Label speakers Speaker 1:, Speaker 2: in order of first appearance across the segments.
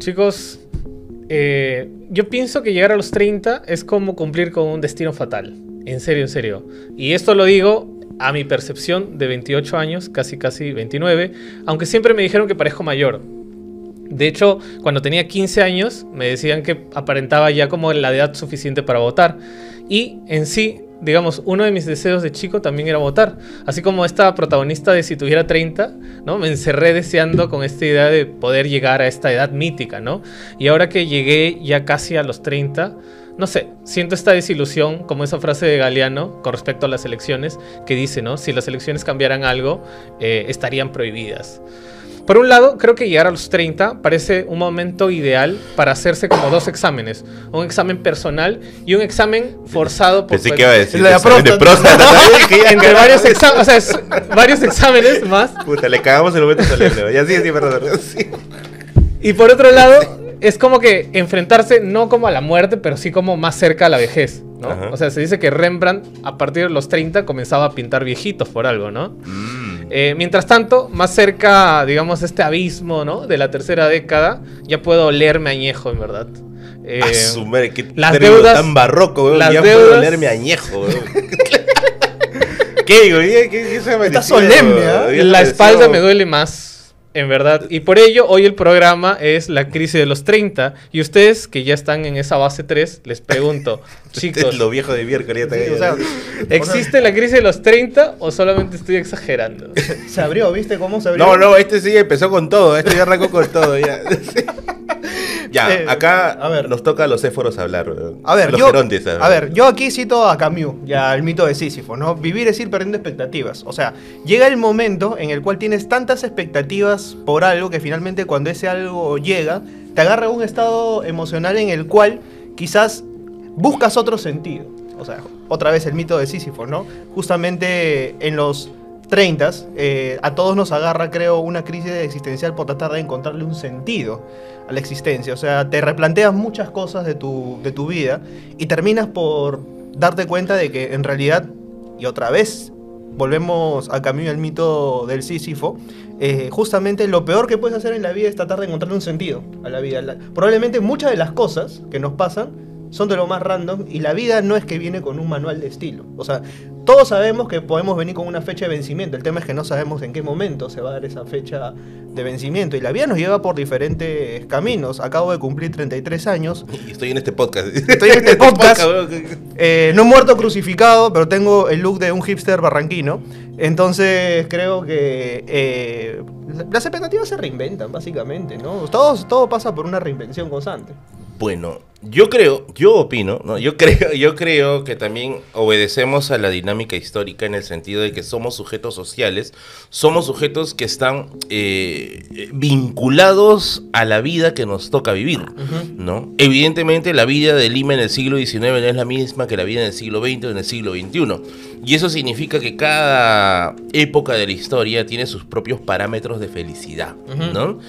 Speaker 1: Chicos, yo pienso que llegar a los 30 es como cumplir con un destino fatal. En serio, en serio. Y esto lo digo a mi percepción de 28 años, casi 29, aunque siempre me dijeron que parezco mayor. De hecho, cuando tenía 15 años, me decían que aparentaba ya como la edad suficiente para votar. Y en sí, digamos, uno de mis deseos de chico también era votar. Así como esta protagonista de Si tuviera 30, ¿no? Me encerré deseando con esta idea de poder llegar a esta edad mítica, ¿no? Y ahora que llegué ya casi a los 30, no sé, siento esta desilusión, como esa frase de Galeano con respecto a las elecciones, que dice, ¿no? Si las elecciones cambiaran algo, estarían prohibidas. Por un lado, creo que llegar a los 30 parece un momento ideal para hacerse como dos exámenes. Un examen personal y un examen forzado por...
Speaker 2: Pensé que iba a decir
Speaker 1: la
Speaker 2: de próstata.
Speaker 1: Entre varios exámenes, o sea, varios exámenes más.
Speaker 2: Puta, le cagamos el momento solemne. Ya sí, perdón. Sí.
Speaker 1: Y por otro lado, es como que enfrentarse no como a la muerte, pero sí como más cerca a la vejez, ¿no?
Speaker 2: Ajá.
Speaker 1: O sea, se dice que Rembrandt a partir de los 30 comenzaba a pintar viejitos por algo, ¿no? Mientras tanto, más cerca, digamos, este abismo, ¿no? De la tercera década, ya puedo olerme añejo, en verdad.
Speaker 2: Madre, qué
Speaker 1: las deudas
Speaker 2: tan barroco, weón.
Speaker 1: las
Speaker 2: Ya
Speaker 1: deudas,
Speaker 2: puedo olerme añejo, weón. ¿Qué digo? ¿Qué se me
Speaker 3: Está solemne, ¿eh?
Speaker 1: La espalda me duele más, en verdad. Y por ello, hoy el programa es la crisis de los 30. Y ustedes, que ya están en esa base 3, les pregunto, chicos,
Speaker 2: Lo viejo de miércoles.
Speaker 3: Sí, o sea,
Speaker 1: ¿existe la crisis de los 30 o solamente estoy exagerando?
Speaker 3: se abrió, ¿viste cómo se abrió?
Speaker 2: No, este sí empezó con todo. Este ya arrancó con todo. Ya, ya acá
Speaker 3: a ver.
Speaker 2: nos toca a los éforos hablar. Weón.
Speaker 3: A ver,
Speaker 2: los
Speaker 3: yo,
Speaker 2: gerontes,
Speaker 3: a ver, yo aquí cito a Camus, ya el mito de Sísifo, ¿no? Vivir es ir perdiendo expectativas. O sea, llega el momento en el cual tienes tantas expectativas por algo que finalmente cuando ese algo llega, te agarra un estado emocional en el cual quizás buscas otro sentido. O sea, otra vez el mito de Sísifo, ¿no? Justamente en los 30, a todos nos agarra, creo, una crisis existencial por tratar de encontrarle un sentido a la existencia. O sea, te replanteas muchas cosas de tu vida y terminas por darte cuenta de que en realidad, y otra vez volvemos a Camus el mito del Sísifo, justamente lo peor que puedes hacer en la vida es tratar de encontrarle un sentido a la vida. Probablemente muchas de las cosas que nos pasan son de lo más random y la vida no es que viene con un manual de estilo. O sea, todos sabemos que podemos venir con una fecha de vencimiento. El tema es que no sabemos en qué momento se va a dar esa fecha de vencimiento. Y la vida nos lleva por diferentes caminos. Acabo de cumplir 33 años.
Speaker 2: Y estoy en este podcast.
Speaker 3: Estoy en este podcast. No he muerto crucificado, pero tengo el look de un hipster barranquino. Entonces creo que las expectativas se reinventan, básicamente, ¿no? Todo pasa por una reinvención constante.
Speaker 2: Bueno, yo opino, ¿no? Yo creo que también obedecemos a la dinámica histórica en el sentido de que somos sujetos sociales, somos sujetos que están vinculados a la vida que nos toca vivir, ¿no? Evidentemente la vida de Lima en el siglo XIX no es la misma que la vida en el siglo XX o en el siglo XXI, y eso significa que cada época de la historia tiene sus propios parámetros de felicidad, ¿no?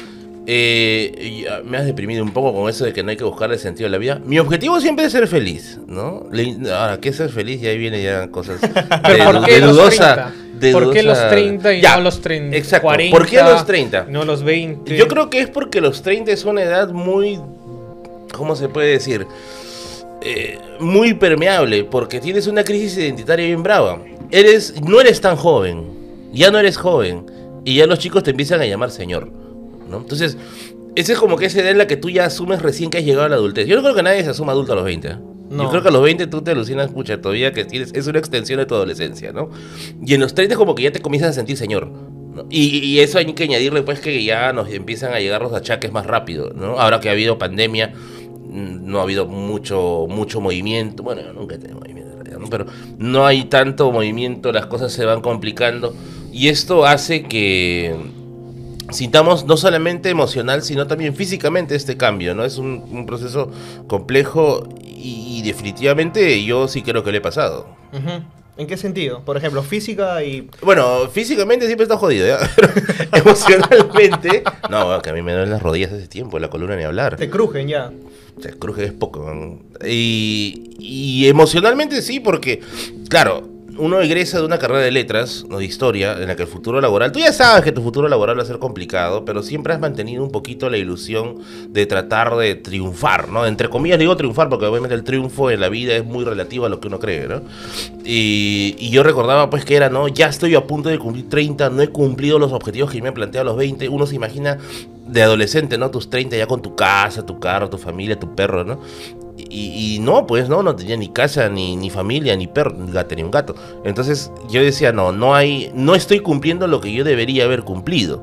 Speaker 2: Me has deprimido un poco con eso de que no hay que buscarle sentido a la vida. Mi objetivo siempre es ser feliz, ¿no? Ahora, ¿qué es ser feliz? Y ahí viene ya cosas
Speaker 1: ¿Pero por qué los
Speaker 2: dudosa,
Speaker 1: 30? ¿Por qué los 30 y
Speaker 2: ya,
Speaker 1: no los 30?
Speaker 2: Exacto.
Speaker 1: 40,
Speaker 2: ¿Por qué los 30?
Speaker 1: No los 20.
Speaker 2: Yo creo que es porque los 30 es una edad muy, ¿cómo se puede decir? Muy permeable, porque tienes una crisis identitaria bien brava. No eres tan joven, ya no eres joven, y ya los chicos te empiezan a llamar señor, ¿no? Entonces, esa es como que esa edad en la que tú ya asumes recién que has llegado a la adultez. Yo no creo que nadie se asuma adulto a los 20, ¿eh?
Speaker 1: No.
Speaker 2: Yo creo que a los 20 tú te alucinas, pucha, todavía que es una extensión de tu adolescencia, ¿no? Y en los 30 es como que ya te comienzas a sentir señor, ¿no? Y eso hay que añadirle, pues, que ya nos empiezan a llegar los achaques más rápido, ¿no? Ahora que ha habido pandemia, no ha habido mucho movimiento. Bueno, yo nunca he tenido movimiento en realidad, ¿no? Pero no hay tanto movimiento, las cosas se van complicando. Y esto hace que sintamos no solamente emocional, sino también físicamente este cambio, ¿no? Es un proceso complejo y definitivamente yo sí creo que le he pasado.
Speaker 3: ¿En qué sentido? Por ejemplo, física y...
Speaker 2: Bueno, físicamente siempre está jodido, ¿ya? Pero emocionalmente... No, que a mí me duelen las rodillas hace tiempo, la columna ni hablar.
Speaker 3: Te crujen ya.
Speaker 2: Te cruje es poco. Y emocionalmente sí, porque, claro, uno egresa de una carrera de letras, no de historia, en la que el futuro laboral, tú ya sabes que tu futuro laboral va a ser complicado, pero siempre has mantenido un poquito la ilusión de tratar de triunfar, ¿no? Entre comillas digo triunfar, porque obviamente el triunfo en la vida es muy relativo a lo que uno cree, ¿no? Y yo recordaba pues que era, ¿no? Ya estoy a punto de cumplir 30, no he cumplido los objetivos que me he planteado a los 20, uno se imagina de adolescente, ¿no? Tus 30 ya con tu casa, tu carro, tu familia, tu perro, ¿no? Y no, pues no tenía ni casa, ni familia, ni perro, ni gato, ni un gato. Entonces yo decía, no estoy cumpliendo lo que yo debería haber cumplido.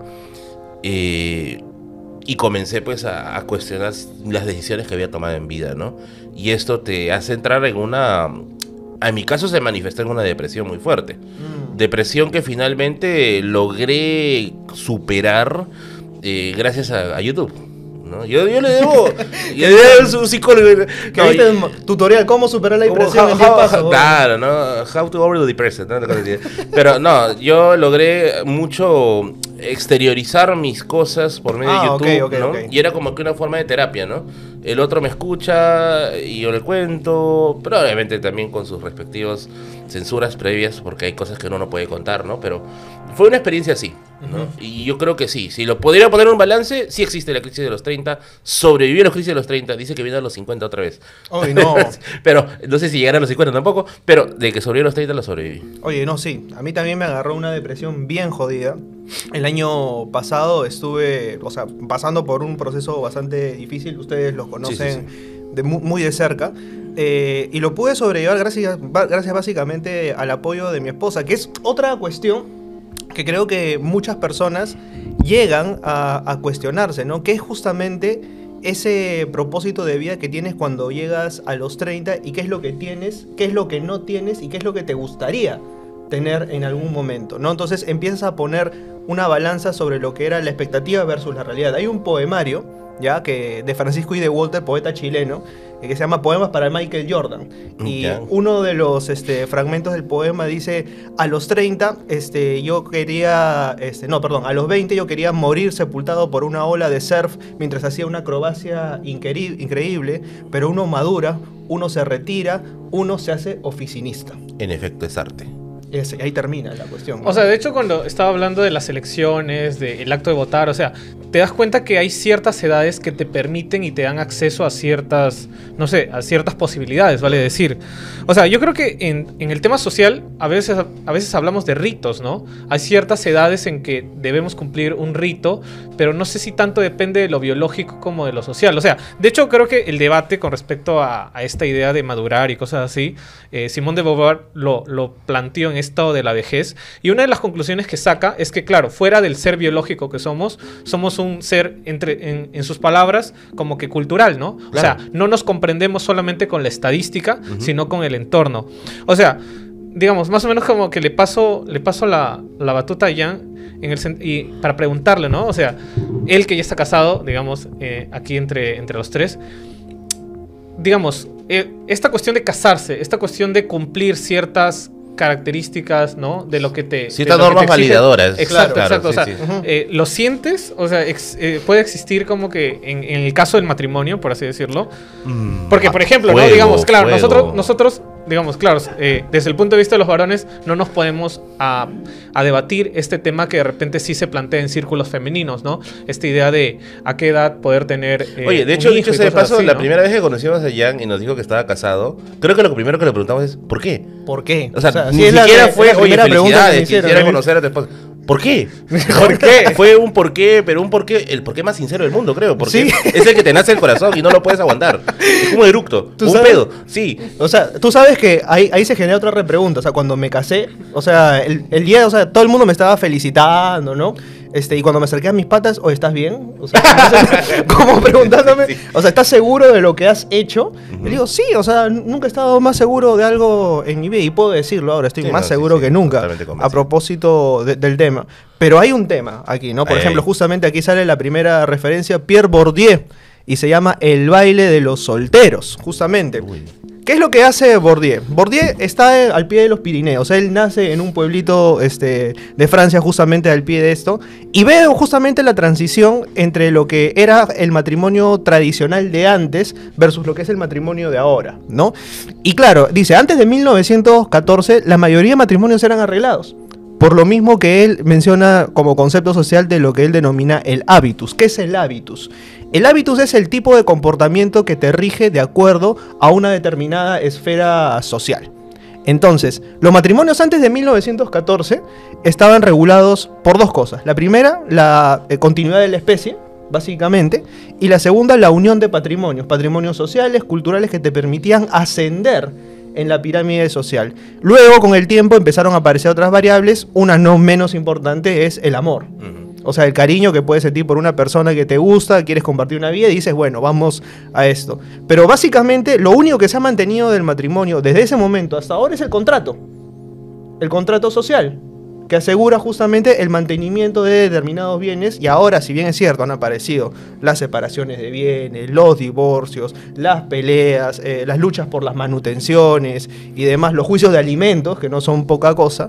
Speaker 2: Y comencé pues a cuestionar las decisiones que había tomado en vida, ¿no? Y esto te hace entrar en en mi caso se manifestó en una depresión muy fuerte. Depresión que finalmente logré superar gracias a YouTube. ¿no? Yo le debo un psicólogo.
Speaker 3: Que viste el tutorial cómo superar la depresión en 10 pasos.
Speaker 2: Claro, ¿no? How to overcome the depression, ¿no? Pero no, yo logré mucho exteriorizar mis cosas por medio de YouTube, ¿no? Y era como que una forma de terapia, ¿no? El otro me escucha y yo le cuento, pero obviamente también con sus respectivos censuras previas, porque hay cosas que uno no puede contar, ¿no? Pero fue una experiencia así, ¿no? Y yo creo que sí, si lo podría poner en un balance, sí existe la crisis de los 30, sobreviví a la crisis de los 30, dice que viene a los 50 otra vez.
Speaker 3: Oye, no.
Speaker 2: Pero no sé si llegará a los 50 tampoco, pero de que sobreviví a los 30 lo sobreviví.
Speaker 3: Oye, no, sí, a mí también me agarró una depresión bien jodida. El año pasado estuve, o sea, pasando por un proceso bastante difícil, ustedes lo conocen muy de cerca. Y lo pude sobrellevar gracias básicamente al apoyo de mi esposa, que es otra cuestión que creo que muchas personas llegan a cuestionarse, ¿no? Que es justamente ese propósito de vida que tienes cuando llegas a los 30 y qué es lo que tienes, qué es lo que no tienes y qué es lo que te gustaría tener en algún momento, ¿no? Entonces empiezas a poner una balanza sobre lo que era la expectativa versus la realidad. Hay un poemario, ya, que de Francisco I. de Walter, poeta chileno, que se llama Poemas para Michael Jordan. Y uno de los fragmentos del poema dice: a los 30 yo quería, a los 20 yo quería morir sepultado por una ola de surf mientras hacía una acrobacia increíble, pero uno madura, uno se retira, uno se hace oficinista.
Speaker 2: En efecto, es arte.
Speaker 3: Ahí termina la cuestión, ¿no?
Speaker 1: O sea, de hecho, cuando estaba hablando de las elecciones, del acto de votar, o sea, te das cuenta que hay ciertas edades que te permiten y te dan acceso a ciertas, no sé, a ciertas posibilidades, vale decir. O sea, yo creo que en el tema social a veces hablamos de ritos, ¿no? Hay ciertas edades en que debemos cumplir un rito, pero no sé si tanto depende de lo biológico como de lo social. O sea, de hecho, creo que el debate con respecto a esta idea de madurar y cosas así, Simone de Beauvoir lo planteó en estado de la vejez, y una de las conclusiones que saca es que, claro, fuera del ser biológico que somos un ser, en sus palabras, como que cultural, ¿no? Claro. O sea, no nos comprendemos solamente con la estadística, sino con el entorno. O sea, digamos, más o menos como que le paso la batuta a Jan y para preguntarle, ¿no? O sea, él que ya está casado, digamos, aquí entre los tres, digamos, esta cuestión de casarse, esta cuestión de cumplir ciertas características, ¿no? De lo que te...
Speaker 2: Ciertas normas validadoras.
Speaker 1: Exacto,
Speaker 2: claro,
Speaker 1: exacto. Sí, o sea, ¿lo sientes? O sea, puede existir como que en el caso del matrimonio, por así decirlo. Porque, por ejemplo, ¿no? Digamos, claro, nosotros digamos, claro, desde el punto de vista de los varones, no nos podemos a debatir este tema que de repente sí se plantea en círculos femeninos, ¿no? Esta idea de a qué edad poder tener
Speaker 2: Oye, de hecho, dicho sea de paso, así, la primera vez que conocimos a Jan y nos dijo que estaba casado, creo que lo primero que le preguntamos es ¿por qué?
Speaker 3: ¿Por qué?
Speaker 2: O sea ni siquiera fue, oye, felicidades, quisiera conocer a tu esposa. ¿Por qué? ¿Por qué? Fue un porqué, pero un porqué, el porqué más sincero del mundo, creo. Porque es el que te nace el corazón y no lo puedes aguantar. Es como un eructo, un pedo. Sí.
Speaker 3: O sea, tú sabes que ahí se genera otra repregunta. O sea, cuando me casé, o sea, el día, o sea, todo el mundo me estaba felicitando, ¿no? Y cuando me acerqué a mis patas, ¿o estás bien? O sea, como preguntándome, o sea, ¿estás seguro de lo que has hecho? Y digo, sí, o sea, nunca he estado más seguro de algo en mi vida y puedo decirlo ahora, estoy más seguro que nunca a propósito del tema. Pero hay un tema aquí, ¿no? Por ejemplo, justamente aquí sale la primera referencia, Pierre Bourdieu, y se llama El baile de los solteros, justamente. ¿Qué es lo que hace Bourdieu? Bourdieu está al pie de los Pirineos. Él nace en un pueblito de Francia, justamente al pie de esto, y ve justamente la transición entre lo que era el matrimonio tradicional de antes versus lo que es el matrimonio de ahora, ¿no? Y claro, dice, antes de 1914 la mayoría de matrimonios eran arreglados. Por lo mismo que él menciona como concepto social de lo que él denomina el hábitus. ¿Qué es el hábitus? El hábitus es el tipo de comportamiento que te rige de acuerdo a una determinada esfera social. Entonces, los matrimonios antes de 1914 estaban regulados por dos cosas. La primera, la continuidad de la especie, básicamente, y la segunda, la unión de patrimonios, patrimonios sociales, culturales que te permitían ascender en la pirámide social. Luego, con el tiempo, empezaron a aparecer otras variables. Una no menos importante es el amor. O sea, el cariño que puedes sentir por una persona que te gusta, quieres compartir una vida y dices, bueno, vamos a esto. Pero básicamente, lo único que se ha mantenido del matrimonio desde ese momento hasta ahora es el contrato. El contrato social, que asegura justamente el mantenimiento de determinados bienes. Y ahora, si bien es cierto, han aparecido las separaciones de bienes, los divorcios, las peleas, las luchas por las manutenciones y demás, los juicios de alimentos, que no son poca cosa,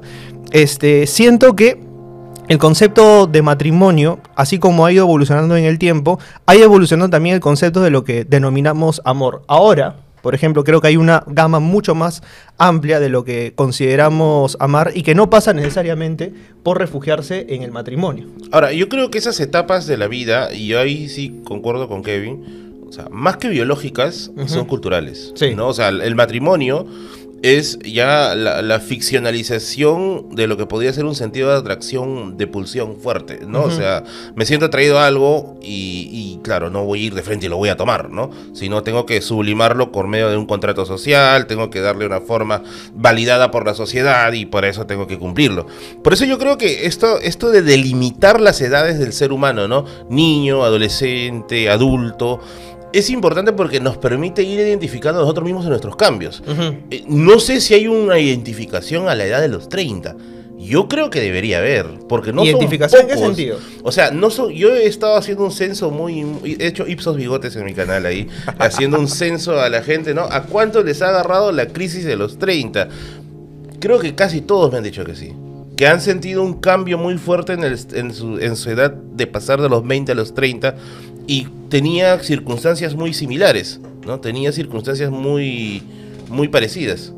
Speaker 3: siento que el concepto de matrimonio, así como ha ido evolucionando en el tiempo, ha ido evolucionando también el concepto de lo que denominamos amor. Ahora, por ejemplo, creo que hay una gama mucho más amplia de lo que consideramos amar y que no pasa necesariamente por refugiarse en el matrimonio.
Speaker 2: Ahora, yo creo que esas etapas de la vida, y yo ahí sí concuerdo con Kevin, o sea, más que biológicas, son culturales,
Speaker 3: Sí.
Speaker 2: ¿no? O sea, el matrimonio es ya la ficcionalización de lo que podría ser un sentido de atracción, de pulsión fuerte, ¿no? O sea, me siento atraído a algo y claro, no voy a ir de frente y lo voy a tomar, ¿no? Sino tengo que sublimarlo por medio de un contrato social, tengo que darle una forma validada por la sociedad y por eso tengo que cumplirlo. Por eso yo creo que esto de delimitar las edades del ser humano, ¿no? Niño, adolescente, adulto, es importante porque nos permite ir identificando nosotros mismos en nuestros cambios. No sé si hay una identificación a la edad de los 30. Yo creo que debería haber, porque no
Speaker 3: ¿Identificación
Speaker 2: son
Speaker 3: en qué
Speaker 2: pocos.
Speaker 3: sentido?
Speaker 2: O sea, no son, yo he estado haciendo un censo he hecho Ipsos Bigotes en mi canal ahí, haciendo un censo a la gente, ¿no? ¿A cuánto les ha agarrado la crisis de los 30? Creo que casi todos me han dicho que sí. Que han sentido un cambio muy fuerte en su edad de pasar de los 20 a los 30 y tenía circunstancias muy similares, ¿no? Tenía circunstancias muy, muy parecidas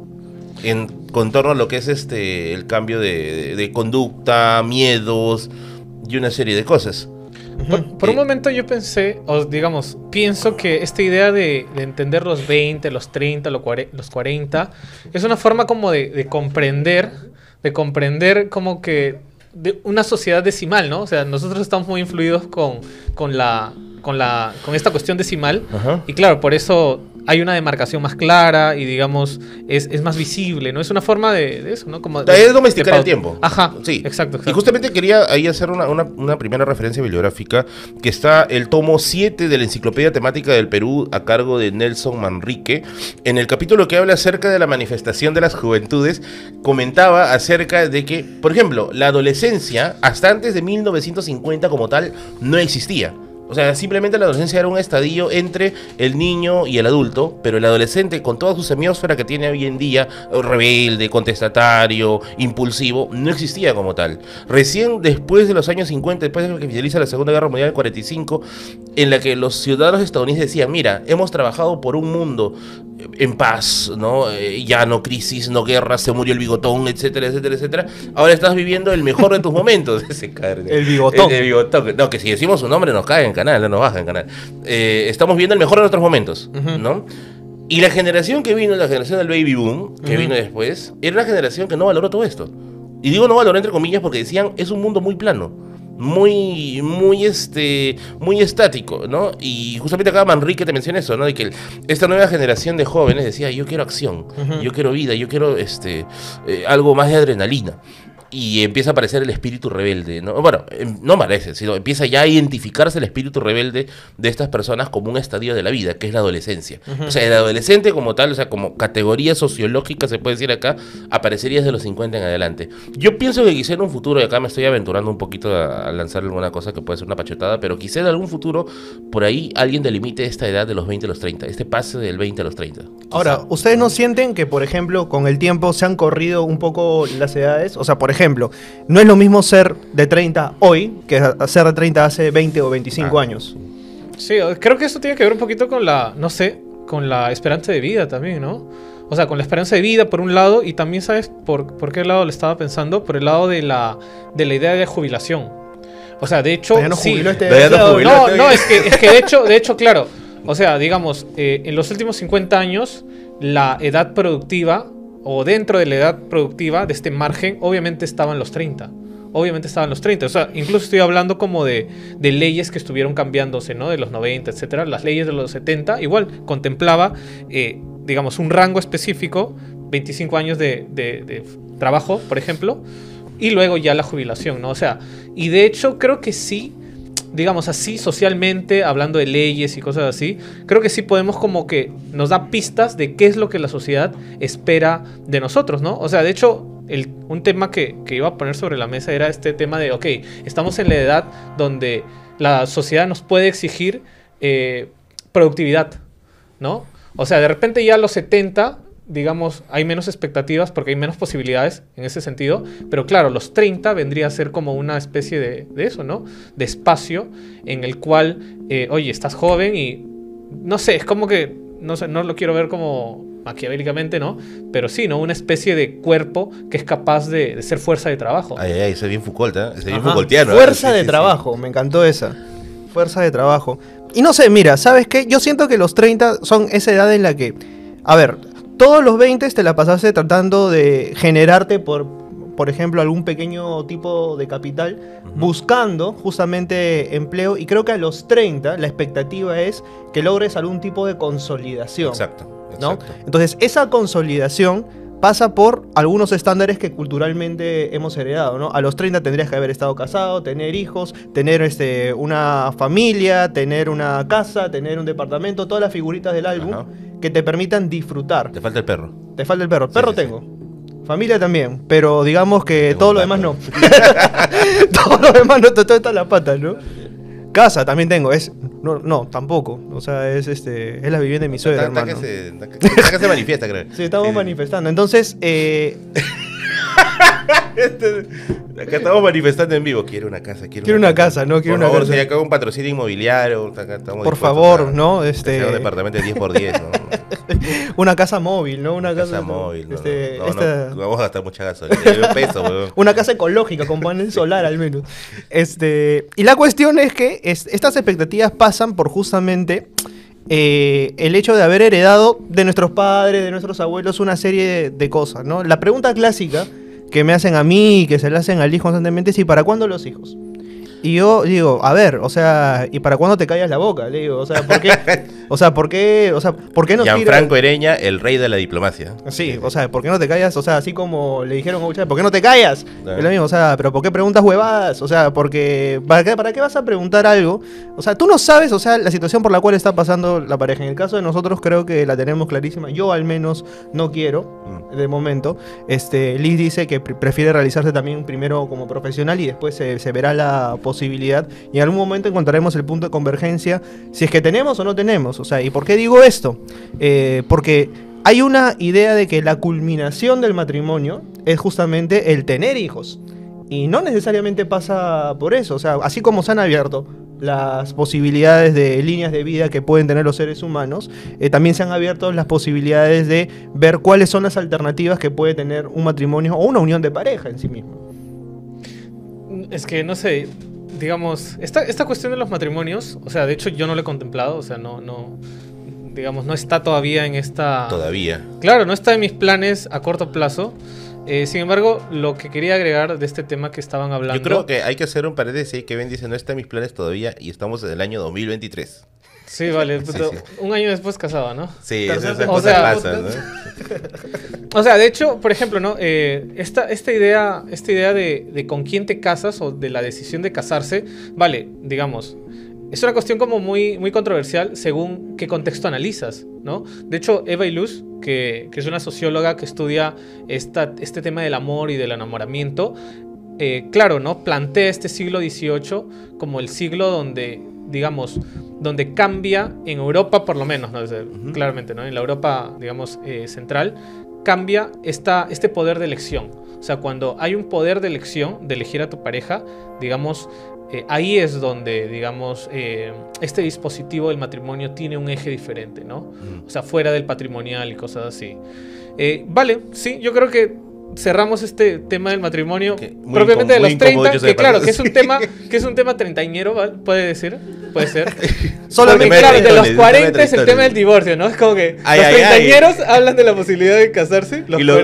Speaker 2: con torno a lo que es el cambio de conducta, miedos y una serie de cosas.
Speaker 1: Por un momento yo pensé, o digamos, pienso que esta idea de entender los 20, los 30, los 40, es una forma como de comprender como que de una sociedad decimal, ¿no? O sea, nosotros estamos muy influidos con esta cuestión decimal.
Speaker 2: Ajá.
Speaker 1: Y claro, por eso hay una demarcación más clara y digamos es más visible, ¿no? Es una forma de eso, ¿no? Como
Speaker 2: Es domesticar el tiempo.
Speaker 1: Ajá,
Speaker 2: sí.
Speaker 1: exacto.
Speaker 2: Y justamente quería ahí hacer una primera referencia bibliográfica, que está el tomo 7 de la Enciclopedia Temática del Perú a cargo de Nelson Manrique. En el capítulo que habla acerca de la manifestación de las juventudes, comentaba acerca de que, por ejemplo, la adolescencia hasta antes de 1950 como tal no existía. O sea, simplemente la adolescencia era un estadio entre el niño y el adulto, pero el adolescente, con toda su semiósfera que tiene hoy en día, rebelde, contestatario, impulsivo, no existía como tal. Recién después de los años 50, después de lo que finaliza la Segunda Guerra Mundial del 45, en la que los ciudadanos estadounidenses decían, mira, hemos trabajado por un mundo en paz, ¿no? Ya no crisis, no guerra, se murió el bigotón, etcétera, etcétera, etcétera. Ahora estás viviendo el mejor de tus momentos.
Speaker 3: El bigotón.
Speaker 2: El bigotón. No, que si decimos su nombre nos cae en canal, no nos baja en canal. Estamos viendo el mejor de nuestros momentos, ¿no? Y la generación que vino, la generación del baby boom, que vino después, era una generación que no valoró todo esto. Y digo no valoró entre comillas porque decían, es un mundo muy plano. Muy estático, ¿no? Y justamente acá Manrique te menciona eso, ¿no? De que esta nueva generación de jóvenes decía, yo quiero acción, yo quiero vida, yo quiero algo más de adrenalina. y empieza a aparecer el espíritu rebelde, ¿no? Bueno, no aparece, sino empieza ya a identificarse el espíritu rebelde de estas personas como un estadio de la vida, que es la adolescencia. O sea, el adolescente como tal, o sea, como categoría sociológica, se puede decir acá, aparecería desde los 50 en adelante. Yo pienso que quizá en un futuro, y acá me estoy aventurando un poquito a lanzar alguna cosa que puede ser una pachotada, pero quizá en algún futuro, por ahí alguien delimite esta edad de los 20 a los 30, este pase del 20 a los 30. Quizá.
Speaker 3: Ahora, ¿ustedes no sienten que, por ejemplo, con el tiempo se han corrido un poco las edades? O sea, por ejemplo, no es lo mismo ser de 30 hoy que ser de 30 hace 20 o 25 años.
Speaker 1: Sí, creo que eso tiene que ver un poquito con la, no sé, con la esperanza de vida también, ¿no? O sea, con la esperanza de vida por un lado, y también, ¿sabes por qué lado le estaba pensando? Por el lado de la idea de jubilación. O sea, de hecho,
Speaker 3: Ya no
Speaker 1: sí.
Speaker 3: jubiló este
Speaker 2: Ya no
Speaker 3: desgraciado.
Speaker 2: jubiló.
Speaker 1: No, es que de hecho, claro. O sea, digamos, en los últimos 50 años, la edad productiva, o dentro de la edad productiva, de este margen, obviamente estaban los 30. Obviamente estaban los 30. O sea, incluso estoy hablando como de leyes que estuvieron cambiándose, ¿no? De los 90, etcétera. Las leyes de los 70, igual, contemplaba, digamos, un rango específico, 25 años de trabajo, por ejemplo, y luego ya la jubilación, ¿no? O sea, y de hecho creo que sí, digamos así, socialmente, hablando de leyes y cosas así, creo que sí podemos como que nos da pistas de qué es lo que la sociedad espera de nosotros, ¿no? O sea, de hecho, un tema que iba a poner sobre la mesa era este tema de, ok, estamos en la edad donde la sociedad nos puede exigir productividad, ¿no? O sea, de repente ya a los 70, digamos, hay menos expectativas porque hay menos posibilidades en ese sentido, pero claro, los 30 vendría a ser como una especie de eso, ¿no? De espacio en el cual, oye, estás joven y, no sé, es como que, no sé, no lo quiero ver como maquiavélicamente, ¿no? Pero sí, ¿no? Una especie de cuerpo que es capaz de ser fuerza de trabajo.
Speaker 2: Ay, ese es bien Foucault, ¿eh? Ese es bien
Speaker 3: Ajá.
Speaker 2: Foucaultiano.
Speaker 3: Fuerza
Speaker 2: Sí,
Speaker 3: de
Speaker 2: sí,
Speaker 3: trabajo,
Speaker 2: sí.
Speaker 3: me encantó esa. Fuerza de trabajo. Y no sé, mira, ¿sabes qué? Yo siento que los 30 son esa edad en la que, a ver, todos los 20 te la pasaste tratando de generarte por ejemplo, algún pequeño tipo de capital, buscando justamente empleo, y creo que a los 30 la expectativa es que logres algún tipo de consolidación.
Speaker 2: Exacto.
Speaker 3: ¿no?
Speaker 2: Exacto.
Speaker 3: Entonces, esa consolidación pasa por algunos estándares que culturalmente hemos heredado, ¿no? A los 30 tendrías que haber estado casado, tener hijos, tener una familia, tener una casa, tener un departamento, todas las figuritas del álbum
Speaker 2: Ajá.
Speaker 3: que te permitan disfrutar.
Speaker 2: Te falta el perro.
Speaker 3: Te falta el perro.
Speaker 2: Sí,
Speaker 3: Perro
Speaker 2: sí,
Speaker 3: tengo. Familia también, pero digamos que
Speaker 2: Tengo
Speaker 3: todo
Speaker 2: un
Speaker 3: lo demás
Speaker 2: gato.
Speaker 3: no. Todo lo demás no, todo está en la pata, ¿no? Casa también tengo, no, tampoco. O sea, es la vivienda de mi suegra,
Speaker 2: Está
Speaker 3: hermano.
Speaker 2: que se manifiesta, creo.
Speaker 3: Sí, estamos manifestando. Entonces,
Speaker 2: Acá estamos manifestando en vivo. Quiero una casa,
Speaker 3: Quiero una casa, ¿no? Quiero
Speaker 2: Por
Speaker 3: una
Speaker 2: favor,
Speaker 3: casa.
Speaker 2: si acá un patrocinio inmobiliario. Acá estamos
Speaker 3: por
Speaker 2: dispuestos
Speaker 3: favor,
Speaker 2: a-
Speaker 3: ¿no?
Speaker 2: que sea un departamento de 10x10, ¿no?
Speaker 3: Una casa móvil, ¿no? Una
Speaker 2: Casa móvil. No, no, vamos a gastar mucha gasolina. Un peso, weón.
Speaker 3: Una casa ecológica con panel solar al menos. Y la cuestión es que estas expectativas pasan por justamente el hecho de haber heredado de nuestros padres, de nuestros abuelos, una serie de cosas, ¿no? La pregunta clásica que me hacen a mí y que se le hacen al hijo constantemente es: ¿y para cuándo los hijos? Y yo digo, a ver, o sea, ¿y para cuándo te callas la boca? Le digo, o sea, ¿por qué? ¿Por qué no tiras?
Speaker 2: Gianfranco Ereña, el rey de la diplomacia.
Speaker 3: Sí, o sea, ¿por qué no te callas? O sea, así como le dijeron a Uchay, ¿por qué no te callas?
Speaker 2: Claro.
Speaker 3: Es lo mismo, o sea, pero ¿por qué preguntas huevadas? O sea, porque ¿para qué vas a preguntar algo? O sea, tú no sabes, o sea, la situación por la cual está pasando la pareja. En el caso de nosotros creo que la tenemos clarísima. Yo al menos no quiero, de momento. Liz dice que prefiere realizarse también primero como profesional y después se verá la posibilidad. Y en algún momento encontraremos el punto de convergencia si es que tenemos o no tenemos. O sea, ¿y por qué digo esto? Porque hay una idea de que la culminación del matrimonio es justamente el tener hijos. Y no necesariamente pasa por eso. O sea, así como se han abierto las posibilidades de líneas de vida que pueden tener los seres humanos, también se han abierto las posibilidades de ver cuáles son las alternativas que puede tener un matrimonio o una unión de pareja en sí mismo.
Speaker 1: Es que, no sé, digamos, esta cuestión de los matrimonios, o sea, de hecho yo no lo he contemplado, o sea, no, digamos, no está todavía en esta...
Speaker 2: Todavía.
Speaker 1: Claro, no está en mis planes a corto plazo. Sin embargo, lo que quería agregar de este tema que estaban hablando...
Speaker 2: Yo creo que hay que hacer un paréntesis. Kevin dice, no está en mis planes todavía y estamos en el año 2023.
Speaker 1: Sí, vale.
Speaker 2: Sí,
Speaker 1: Puto,
Speaker 2: sí.
Speaker 1: Un año después casado, ¿no?
Speaker 2: Sí,
Speaker 3: Tercer
Speaker 2: esas
Speaker 3: tema.
Speaker 2: cosas
Speaker 1: O sea,
Speaker 2: pasan, ¿no?
Speaker 1: O sea, de hecho, por ejemplo, ¿no? Esta idea de con quién te casas o de la decisión de casarse, vale, digamos, es una cuestión como muy, muy controversial según qué contexto analizas, ¿no? De hecho, Eva Illouz, que es una socióloga que estudia este tema del amor y del enamoramiento, claro, ¿no? Plantea este siglo XVIII como el siglo donde, digamos, donde cambia, en Europa por lo menos, ¿no? Claramente, ¿no? En la Europa, digamos, central, cambia este poder de elección. O sea, cuando hay un poder de elección, de elegir a tu pareja, digamos, ahí es donde, digamos, este dispositivo del matrimonio tiene un eje diferente, ¿no? O sea, fuera del patrimonial y cosas así. Vale, sí, yo creo que cerramos este tema del matrimonio
Speaker 2: Muy
Speaker 1: propiamente de
Speaker 2: muy
Speaker 1: los 30,
Speaker 2: incómodo, yo sé,
Speaker 1: que claro,
Speaker 2: para-
Speaker 1: que es un tema treintañero, ¿vale? Puede ser.
Speaker 3: Solamente
Speaker 1: Porque, claro, de los
Speaker 2: tritones,
Speaker 1: 40 es el
Speaker 2: tritones.
Speaker 1: tema del divorcio, ¿no? Es como que
Speaker 2: Ay,
Speaker 1: los
Speaker 2: ay,
Speaker 1: treintañeros hablan de la posibilidad de casarse, los
Speaker 2: Y los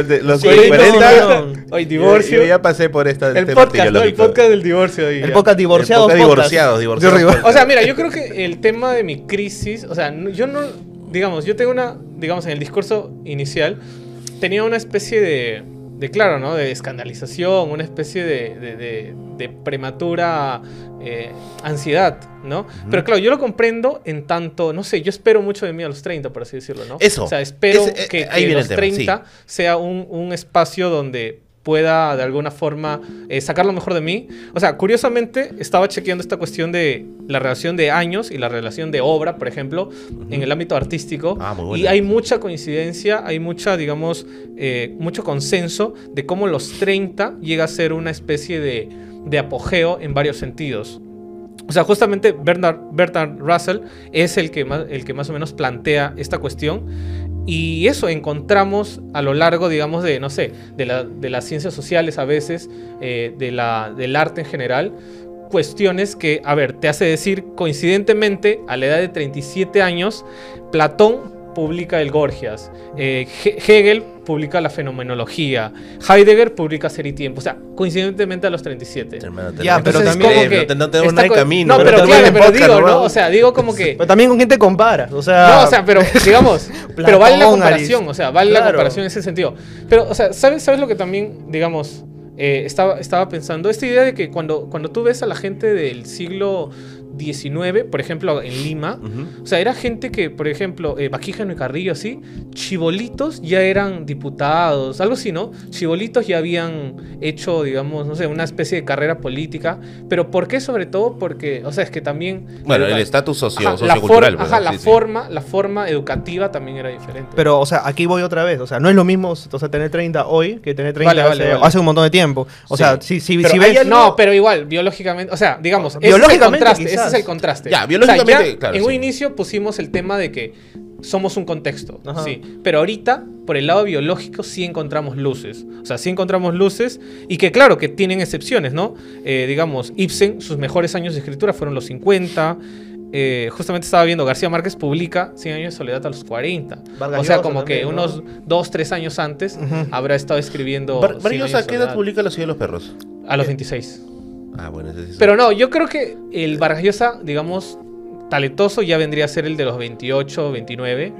Speaker 1: 40,
Speaker 3: no.
Speaker 1: Ay, divorcio.
Speaker 2: Yo ya pasé por
Speaker 1: El
Speaker 2: este
Speaker 1: podcast, ¿no? El
Speaker 2: martirio
Speaker 1: podcast del divorcio ahí.
Speaker 3: El
Speaker 1: ya.
Speaker 3: podcast divorciados.
Speaker 2: El podcast
Speaker 3: podcast.
Speaker 2: divorciados.
Speaker 3: Yo arriba.
Speaker 1: O sea, mira, yo creo que el tema de mi crisis, o sea, yo no, digamos, yo tengo digamos, en el discurso inicial, tenía una especie claro, ¿no? De escandalización, una especie de prematura ansiedad, ¿no? Pero claro, yo lo comprendo en tanto, no sé, yo espero mucho de mí a los 30, por así decirlo, ¿no?
Speaker 2: Eso.
Speaker 1: O sea, espero que
Speaker 2: ahí viene
Speaker 1: los
Speaker 2: el tema,
Speaker 1: 30 sea un espacio donde pueda de alguna forma sacar lo mejor de mí. O sea, curiosamente estaba chequeando esta cuestión de la relación de años y la relación de obra, por ejemplo, en el ámbito artístico.
Speaker 2: Muy buena.
Speaker 1: Y hay mucha coincidencia, hay mucha, digamos, mucho consenso de cómo los 30 llega a ser una especie de apogeo en varios sentidos. O sea, justamente Bertrand Russell es el que más o menos plantea esta cuestión. Y eso encontramos a lo largo, digamos, de, no sé, de las ciencias sociales a veces, del arte en general, cuestiones que, a ver, te hace decir, coincidentemente, a la edad de 37 años, Platón publica el Gorgias, Hegel publica la fenomenología, Heidegger publica Ser y Tiempo, o sea, coincidentemente a los 37.
Speaker 2: Hermano,
Speaker 3: Ya, pero
Speaker 1: Entonces,
Speaker 3: también-
Speaker 1: como que
Speaker 2: no tenemos
Speaker 1: esta
Speaker 2: nada de camino.
Speaker 1: No, pero
Speaker 3: también
Speaker 1: claro,
Speaker 3: en
Speaker 1: pero
Speaker 3: podcast,
Speaker 1: digo,
Speaker 3: ¿no?
Speaker 1: ¿no? O sea, digo como que...
Speaker 3: Pero también con quién te comparas. O sea,
Speaker 1: No, o sea, pero digamos, pero vale la
Speaker 3: Platón,
Speaker 1: comparación, o sea, vale la
Speaker 3: Claro.
Speaker 1: comparación en ese sentido. Pero, o sea, ¿sabes lo que también, digamos, estaba pensando? Esta idea de que cuando tú ves a la gente del siglo XIX, por ejemplo, en Lima, o sea, era gente que, por ejemplo, Baquíjano y Carrillo, así, chibolitos ya eran diputados, algo así, ¿no? Chibolitos ya habían hecho, digamos, no sé, una especie de carrera política, pero ¿por qué? Sobre todo porque, o sea, es que también...
Speaker 2: Bueno, el estatus
Speaker 1: Ajá,
Speaker 2: sociocultural.
Speaker 1: Ajá,
Speaker 2: ¿verdad?
Speaker 1: la forma educativa también era diferente.
Speaker 3: Pero, o sea, aquí voy otra vez. O sea, no es lo mismo, o sea, tener 30 hoy que tener 30
Speaker 1: Vale, vale.
Speaker 3: hace un montón de tiempo. O sea,
Speaker 2: Sí.
Speaker 3: si
Speaker 1: Pero
Speaker 3: ves...
Speaker 1: hay no, pero igual, biológicamente, o sea, digamos,
Speaker 3: Biológicamente,
Speaker 1: ese
Speaker 3: quizás.
Speaker 1: es el contraste.
Speaker 2: Ya, biológicamente,
Speaker 1: O sea,
Speaker 2: claro,
Speaker 1: en un
Speaker 2: sí.
Speaker 1: inicio pusimos el tema de que somos un contexto,
Speaker 3: Ajá.
Speaker 1: sí, pero ahorita, por el lado biológico, sí encontramos luces. O sea, sí encontramos luces y que, claro, que tienen excepciones, ¿no? Digamos, Ibsen, sus mejores años de escritura fueron los 50. Justamente estaba viendo, García Márquez publica 100 años de soledad a los 40.
Speaker 3: Vargas
Speaker 1: O sea,
Speaker 3: Llosa
Speaker 1: como que
Speaker 3: también, ¿no?
Speaker 1: unos 2-3 años antes
Speaker 3: Ujú.
Speaker 1: habrá estado escribiendo. 100 años
Speaker 2: Vargas,
Speaker 1: de
Speaker 2: ¿a qué edad
Speaker 1: soledad.
Speaker 2: publica La ciudad de los perros?
Speaker 1: A los 26.
Speaker 2: Ah, bueno, ese sí.
Speaker 1: Pero no, yo creo que el Vargas Llosa, digamos, talentoso ya vendría a ser el de los 28, 29,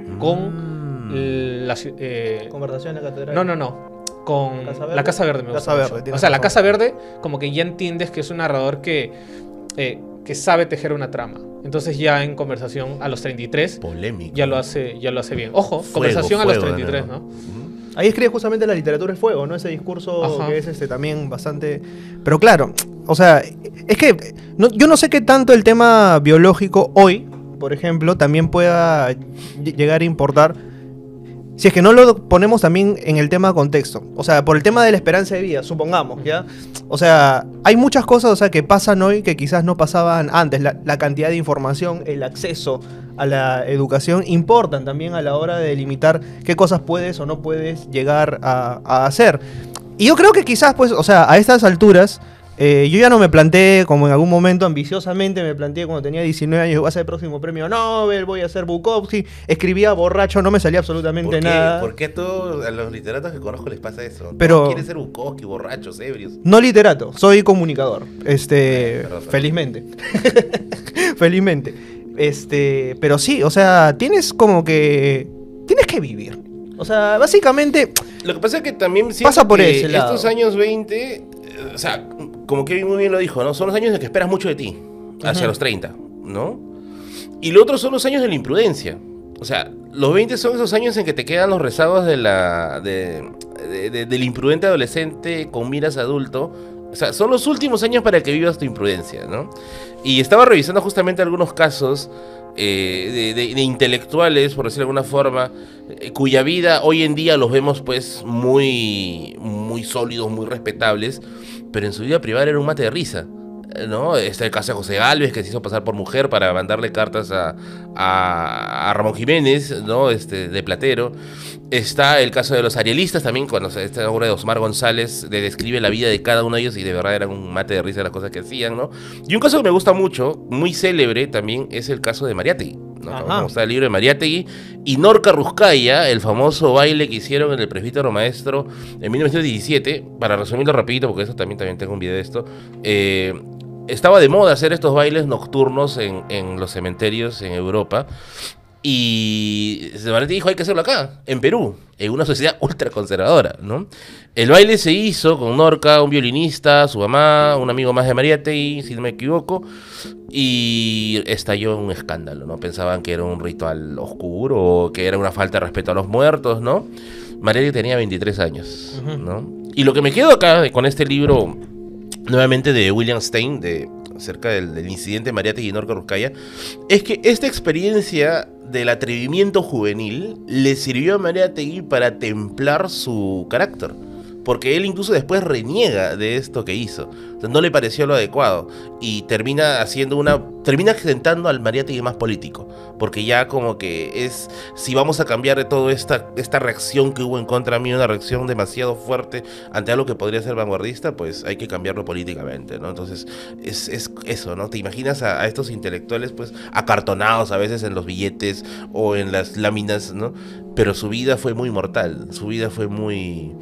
Speaker 1: con la...
Speaker 3: Conversación en la catedral.
Speaker 1: no. Con
Speaker 3: ¿Casa Verde?
Speaker 1: la Casa Verde me gusta
Speaker 3: Casa Verde,
Speaker 1: mucho.
Speaker 3: tienes
Speaker 1: O sea, la
Speaker 3: razón.
Speaker 1: Casa Verde, como que ya entiendes que es un narrador que sabe tejer una trama. Entonces ya en conversación a los 33
Speaker 2: Polémico.
Speaker 1: ya lo hace bien. Ojo,
Speaker 2: Fuego,
Speaker 1: conversación a los
Speaker 2: fuego,
Speaker 1: 33,
Speaker 2: ¿no?
Speaker 1: ¿no?
Speaker 3: Ahí escribe justamente la literatura del fuego, ¿no? Ese discurso
Speaker 1: Ajá.
Speaker 3: que es también bastante... Pero claro, o sea, es que yo no sé qué tanto el tema biológico hoy, por ejemplo, también pueda llegar a importar si es que no lo ponemos también en el tema contexto. O sea, por el tema de la esperanza de vida, supongamos, ¿ya? O sea, hay muchas cosas, o sea, que pasan hoy que quizás no pasaban antes. La cantidad de información, el acceso a la educación importan también a la hora de delimitar qué cosas puedes o no puedes llegar a hacer. Y yo creo que quizás, pues, o sea, a estas alturas, yo ya no me planteé, como en algún momento ambiciosamente me planteé cuando tenía 19 años, voy a ser el próximo premio Nobel, voy a ser Bukowski, escribía borracho, no me salía absolutamente nada.
Speaker 2: ¿Por qué a todos a los literatos que conozco les pasa eso?
Speaker 3: Pero-
Speaker 2: Todos quieren ser Bukowski, borrachos, ebrios.
Speaker 3: No literato, soy comunicador,
Speaker 2: Perdón.
Speaker 3: felizmente. Felizmente. Pero sí, o sea, tienes que vivir. O sea, básicamente
Speaker 2: Lo que pasa es que también siento
Speaker 3: pasa por
Speaker 2: que
Speaker 3: ese lado.
Speaker 2: estos años 20, o sea, como Kevin muy bien lo dijo, ¿no? Son los años en los que esperas mucho de ti, hacia los 30, ¿no? Y lo otro son los años de la imprudencia. O sea, los 20 son esos años en que te quedan los rezagos del imprudente adolescente con miras a adulto. O sea, son los últimos años para que vivas tu imprudencia, ¿no? Y estaba revisando justamente algunos casos de intelectuales, por decirlo de alguna forma, cuya vida hoy en día los vemos pues muy, muy sólidos, muy respetables, pero en su vida privada era un mate de risa, ¿no? Está el caso de José Gálvez, que se hizo pasar por mujer para mandarle cartas a Ramón Jiménez, ¿no? De Platero. Está el caso de los arialistas también, cuando esta obra de Osmar González describe la vida de cada uno de ellos y de verdad era un mate de risa las cosas que hacían, ¿no? Y un caso que me gusta mucho, muy célebre también, es el caso de Mariátegui, ¿no? Como está el libro de Mariátegui y Norca Ruscaya, el famoso baile que hicieron en el Presbítero Maestro en 1917, para resumirlo rapidito, porque eso también tengo un video de esto. Estaba de moda hacer estos bailes nocturnos en los cementerios en Europa. Y Mariátegui dijo, hay que hacerlo acá, en Perú, en una sociedad ultraconservadora, ¿no? El baile se hizo con Norca, un violinista, su mamá, un amigo más de Mariátegui, si no me equivoco, y estalló un escándalo, ¿no? Pensaban que era un ritual oscuro, que era una falta de respeto a los muertos, ¿no? Mariátegui tenía 23 años, ¿no? Y lo que me quedo acá con este libro, nuevamente de William Stein, acerca del incidente de Mariátegui y Norca Ruscaya, es que esta experiencia del atrevimiento juvenil le sirvió a Mariátegui para templar su carácter, porque él incluso después reniega de esto que hizo. O sea, no le pareció lo adecuado y termina sentando al Mariátegui más político, porque ya como que es, si vamos a cambiar de todo esta reacción que hubo en contra mí, una reacción demasiado fuerte ante algo que podría ser vanguardista, pues hay que cambiarlo políticamente, ¿no? Entonces es eso, ¿no? Te imaginas a estos intelectuales pues acartonados a veces en los billetes o en las láminas, ¿no? Pero su vida fue muy mortal, su vida fue muy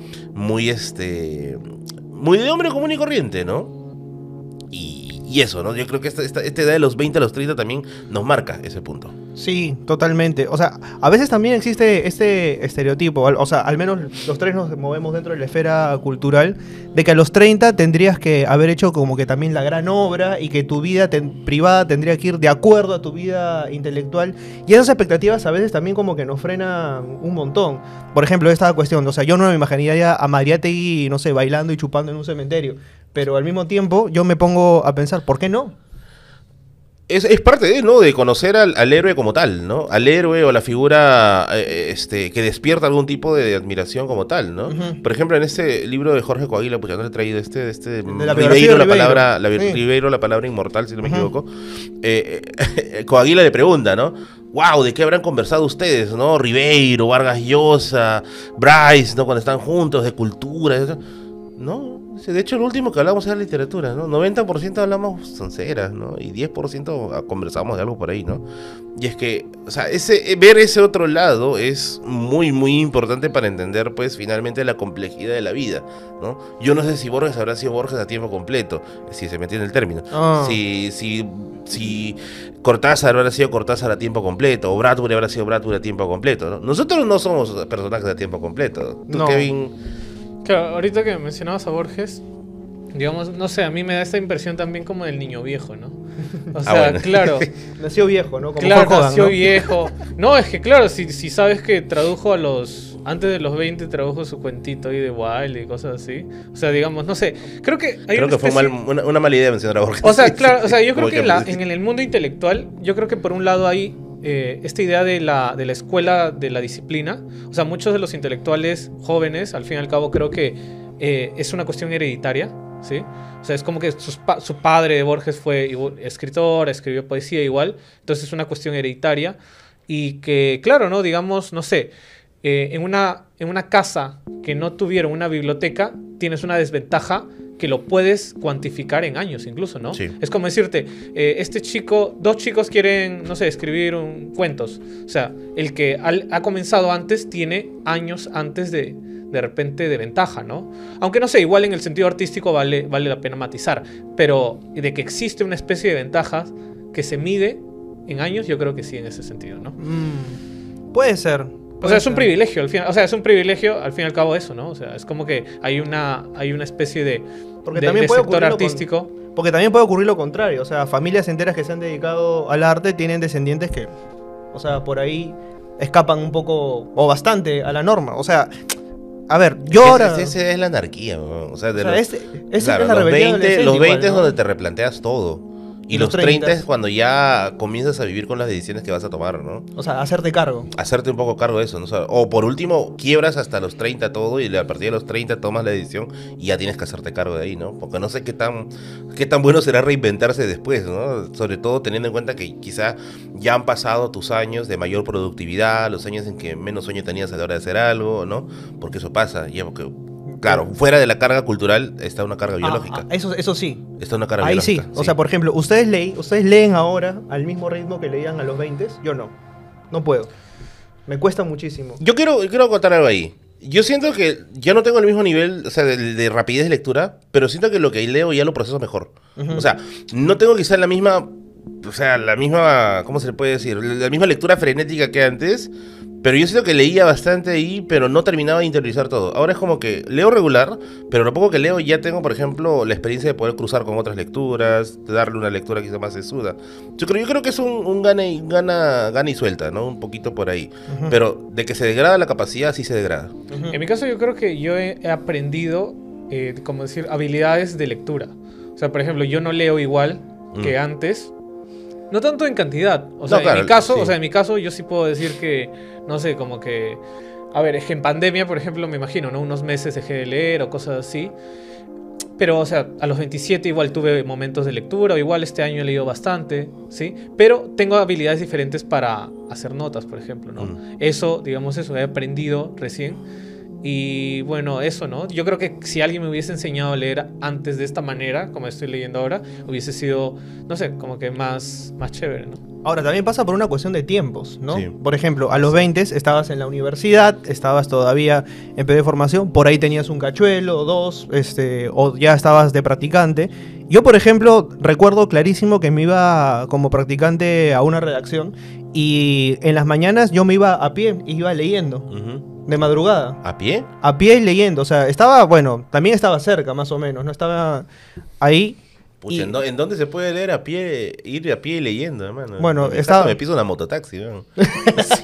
Speaker 2: de hombre común y corriente, ¿no? Y eso, ¿no? Yo creo que esta edad de los 20 a los 30 también nos marca ese punto.
Speaker 3: Sí, totalmente. O sea, a veces también existe este estereotipo, o sea, al menos los tres nos movemos dentro de la esfera cultural, de que a los 30 tendrías que haber hecho como que también la gran obra y que tu vida privada tendría que ir de acuerdo a tu vida intelectual. Y esas expectativas a veces también como que nos frenan un montón. Por ejemplo, esta cuestión, o sea, yo no me imaginaría a Mariátegui, no sé, bailando y chupando en un cementerio. Pero al mismo tiempo yo me pongo a pensar, ¿por qué no?
Speaker 2: Es parte de, ¿no? De conocer al héroe como tal, ¿no? Al héroe o la figura que despierta algún tipo de admiración como tal, ¿no? Por ejemplo, en este libro de Jorge Coaguila, pues ya no le he traído de
Speaker 3: la
Speaker 2: Ribeiro,
Speaker 3: sí.
Speaker 2: Ribeiro, la palabra inmortal, si no me equivoco. Coaguila le pregunta, ¿no? Wow, ¿de qué habrán conversado ustedes, no? Ribeiro, Vargas Llosa, Bryce, ¿no? Cuando están juntos, de cultura, etc. No, de hecho el último que hablamos era literatura, ¿no? 90% hablamos sonceras, ¿no? Y 10% conversamos de algo por ahí, ¿no? Y es que, o sea, ver ese otro lado es muy, muy importante para entender, pues, finalmente la complejidad de la vida, ¿no? Yo no sé si Borges habrá sido Borges a tiempo completo, si se me entiende el término. Si Cortázar habrá sido Cortázar a tiempo completo, o Bradbury habrá sido Bradbury a tiempo completo, ¿no? Nosotros no somos personajes a tiempo completo. Tú,
Speaker 3: no.
Speaker 2: Kevin...
Speaker 1: Claro, ahorita que mencionabas a Borges, digamos, no sé, a mí me da esta impresión también como del niño viejo, ¿no? O sea,
Speaker 2: bueno.
Speaker 1: Claro.
Speaker 3: Nació viejo, ¿no? Como
Speaker 1: claro,
Speaker 3: Jorge Hogan,
Speaker 1: nació
Speaker 3: ¿no?
Speaker 1: viejo. No, es que claro, si sabes que tradujo antes de los 20 tradujo su cuentito ahí de Wilde y cosas así. O sea, digamos, no sé, creo que
Speaker 2: fue una mala idea mencionar a Borges.
Speaker 1: O sea, claro, o sea, yo creo que
Speaker 2: ejemplo.
Speaker 1: en el mundo intelectual, yo creo que por un lado hay esta idea de la escuela de la disciplina. O sea, muchos de los intelectuales jóvenes, al fin y al cabo, creo que es una cuestión hereditaria, ¿sí? O sea, es como que su padre de Borges fue escritor, escribió poesía igual, entonces es una cuestión hereditaria y que, claro, ¿no? Digamos, no sé, en una casa que no tuviera una biblioteca, tienes una desventaja que lo puedes cuantificar en años incluso, ¿no? Sí. Es como decirte, dos chicos quieren, no sé, escribir cuentos. O sea, el que ha comenzado antes tiene años antes de repente de ventaja, ¿no? Aunque no sé, igual en el sentido artístico vale la pena matizar, pero de que existe una especie de ventajas que se mide en años, yo creo que sí en ese sentido, ¿no?
Speaker 3: Puede ser.
Speaker 1: O sea, es un privilegio al final, o sea, es un privilegio al fin y al cabo eso, ¿no? O sea, es como que hay una especie de,
Speaker 3: Porque también puede
Speaker 1: sector
Speaker 3: ocurrir
Speaker 1: artístico.
Speaker 3: Porque también puede ocurrir lo contrario. O sea, familias enteras que se han dedicado al arte tienen descendientes que, o sea, por ahí escapan un poco o bastante a la norma. O sea, a ver, yo ahora...
Speaker 2: Esa es la anarquía, ¿no? O sea,
Speaker 3: esa es la
Speaker 2: los
Speaker 3: rebeldía
Speaker 2: 20,
Speaker 3: adolescente
Speaker 2: los 20
Speaker 3: igual,
Speaker 2: es
Speaker 3: ¿no?
Speaker 2: donde te replanteas todo. Y los 30 es cuando ya comienzas a vivir con las decisiones que vas a tomar, ¿no?
Speaker 3: O sea, hacerte cargo.
Speaker 2: Hacerte un poco cargo de eso, ¿no? O por último, quiebras hasta los 30 todo y a partir de los 30 tomas la decisión y ya tienes que hacerte cargo de ahí, ¿no? Porque no sé qué tan bueno será reinventarse después, ¿no? Sobre todo teniendo en cuenta que quizá ya han pasado tus años de mayor productividad, los años en que menos sueño tenías a la hora de hacer algo, ¿no? Porque eso pasa, ya porque... Claro, fuera de la carga cultural está una carga biológica.
Speaker 3: Eso sí.
Speaker 2: Está una carga
Speaker 3: Ahí
Speaker 2: biológica.
Speaker 3: sí. O sea, por ejemplo, ustedes leen ahora al mismo ritmo que leían a los 20. Yo no. No puedo. Me cuesta muchísimo.
Speaker 2: Yo quiero contar algo ahí. Yo siento que ya no tengo el mismo nivel, o sea, de rapidez de lectura, pero siento que lo que leo ya lo proceso mejor. O sea, no tengo quizás la misma, ¿cómo se le puede decir? La misma lectura frenética que antes, pero yo siento que leía bastante ahí, pero no terminaba de interiorizar todo. Ahora es como que leo regular, pero lo poco que leo ya tengo, por ejemplo, la experiencia de poder cruzar con otras lecturas, de darle una lectura quizá más sesuda. Yo creo que es un gana y suelta, ¿no? Un poquito por ahí. Pero de que se degrada la capacidad, sí se degrada.
Speaker 1: En mi caso yo creo que yo he aprendido, como decir, habilidades de lectura. O sea, por ejemplo, yo no leo igual que antes. No tanto en cantidad. O sea,
Speaker 2: claro,
Speaker 1: en mi caso,
Speaker 2: sí.
Speaker 1: o sea, en mi caso yo sí puedo decir que, no sé, como que... A ver, es que en pandemia, por ejemplo, me imagino, ¿no? Unos meses dejé de leer o cosas así. Pero, o sea, a los 27 igual tuve momentos de lectura, o igual este año he leído bastante, ¿sí? Pero tengo habilidades diferentes para hacer notas, por ejemplo, ¿no? Eso, digamos eso, he aprendido recién. Y bueno, eso, ¿no? Yo creo que si alguien me hubiese enseñado a leer antes de esta manera, como estoy leyendo ahora, hubiese sido, no sé, como que más chévere, ¿no?
Speaker 3: Ahora, también pasa por una cuestión de tiempos, ¿no?
Speaker 2: Sí.
Speaker 3: Por ejemplo, a los 20 estabas en la universidad, estabas todavía en periodo de formación, por ahí tenías un cachuelo o dos, o ya estabas de practicante. Yo, por ejemplo, recuerdo clarísimo que me iba como practicante a una redacción y en las mañanas yo me iba a pie, iba leyendo. De madrugada.
Speaker 2: ¿A pie?
Speaker 3: A pie y leyendo. O sea, estaba, bueno, también estaba cerca, más o menos. No estaba ahí.
Speaker 2: Pucha, ¿en dónde se puede leer a pie, ir a pie leyendo, hermano?
Speaker 3: Bueno,
Speaker 2: Me piso una mototaxi, ¿no? Sí.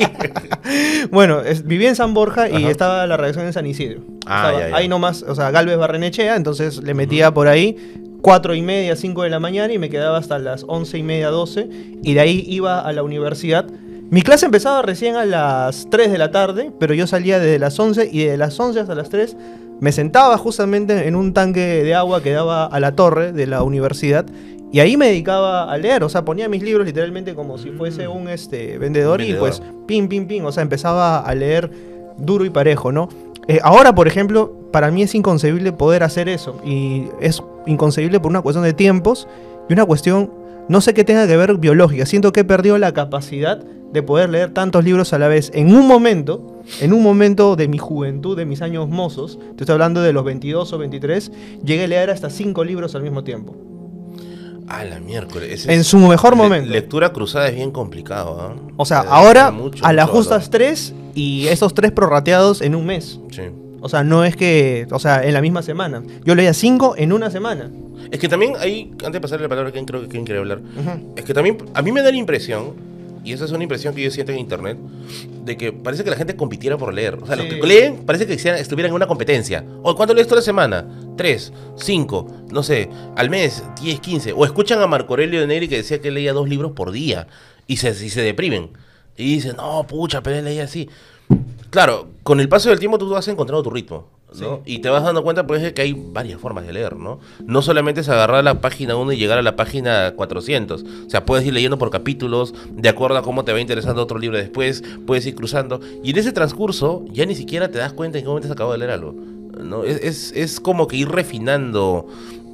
Speaker 3: Bueno, vivía en San Borja y
Speaker 2: Ajá.
Speaker 3: estaba la redacción en San Isidro.
Speaker 2: Ah,
Speaker 3: Estaba
Speaker 2: ya.
Speaker 3: ahí nomás, o sea, Galvez Barrenechea, entonces le metía por ahí 4:30, 5 de la mañana y me quedaba hasta las 11:30, 12. Y de ahí iba a la universidad. Mi clase empezaba recién a las 3 de la tarde, pero yo salía desde las 11 y de las 11 hasta las 3 me sentaba justamente en un tanque de agua que daba a la torre de la universidad y ahí me dedicaba a leer, o sea, ponía mis libros literalmente como si fuese un vendedor y pues pim, o sea, empezaba a leer duro y parejo, ¿no? Ahora, por ejemplo, para mí es inconcebible poder hacer eso y es inconcebible por una cuestión de tiempos y una cuestión, no sé qué tenga que ver biológica, siento que he perdido la capacidad de poder leer tantos libros a la vez. En un momento de mi juventud, de mis años mozos, te estoy hablando de los 22 o 23, llegué a leer hasta 5 libros al mismo tiempo.
Speaker 2: Ah, la miércoles.
Speaker 3: En su mejor momento.
Speaker 2: Lectura cruzada es bien complicado, ¿ah?
Speaker 3: O sea,
Speaker 2: Te
Speaker 3: ahora
Speaker 2: mucho,
Speaker 3: a la
Speaker 2: mucho
Speaker 3: justas 3 y esos 3 prorrateados en un mes.
Speaker 2: Sí.
Speaker 3: O sea, no es que, o sea, en la misma semana. Yo leía 5 en una semana.
Speaker 2: Es que también ahí, antes de pasarle la palabra a quien creo que quien quiere hablar, es que también a mí me da la impresión, y esa es una impresión que yo siento en internet, de que parece que la gente compitiera por leer. O sea,
Speaker 3: Sí.
Speaker 2: los que leen parece que estuvieran en una competencia. O ¿cuánto lees toda la semana? 3, 5, no sé, al mes, 10, 15. O escuchan a Marco Aurelio de Negri que decía que leía 2 libros por día y se deprimen. Y dicen, no, pucha, pero él leía así. Claro, con el paso del tiempo tú vas encontrando tu ritmo, ¿no? Sí. Y te vas dando cuenta, pues, de que hay varias formas de leer, ¿no? No solamente es agarrar la página 1 y llegar a la página 400. O sea, puedes ir leyendo por capítulos, de acuerdo a cómo te va interesando otro libro después, puedes ir cruzando. Y en ese transcurso, ya ni siquiera te das cuenta en qué momento has acabado de leer algo, ¿no? Es como que ir refinando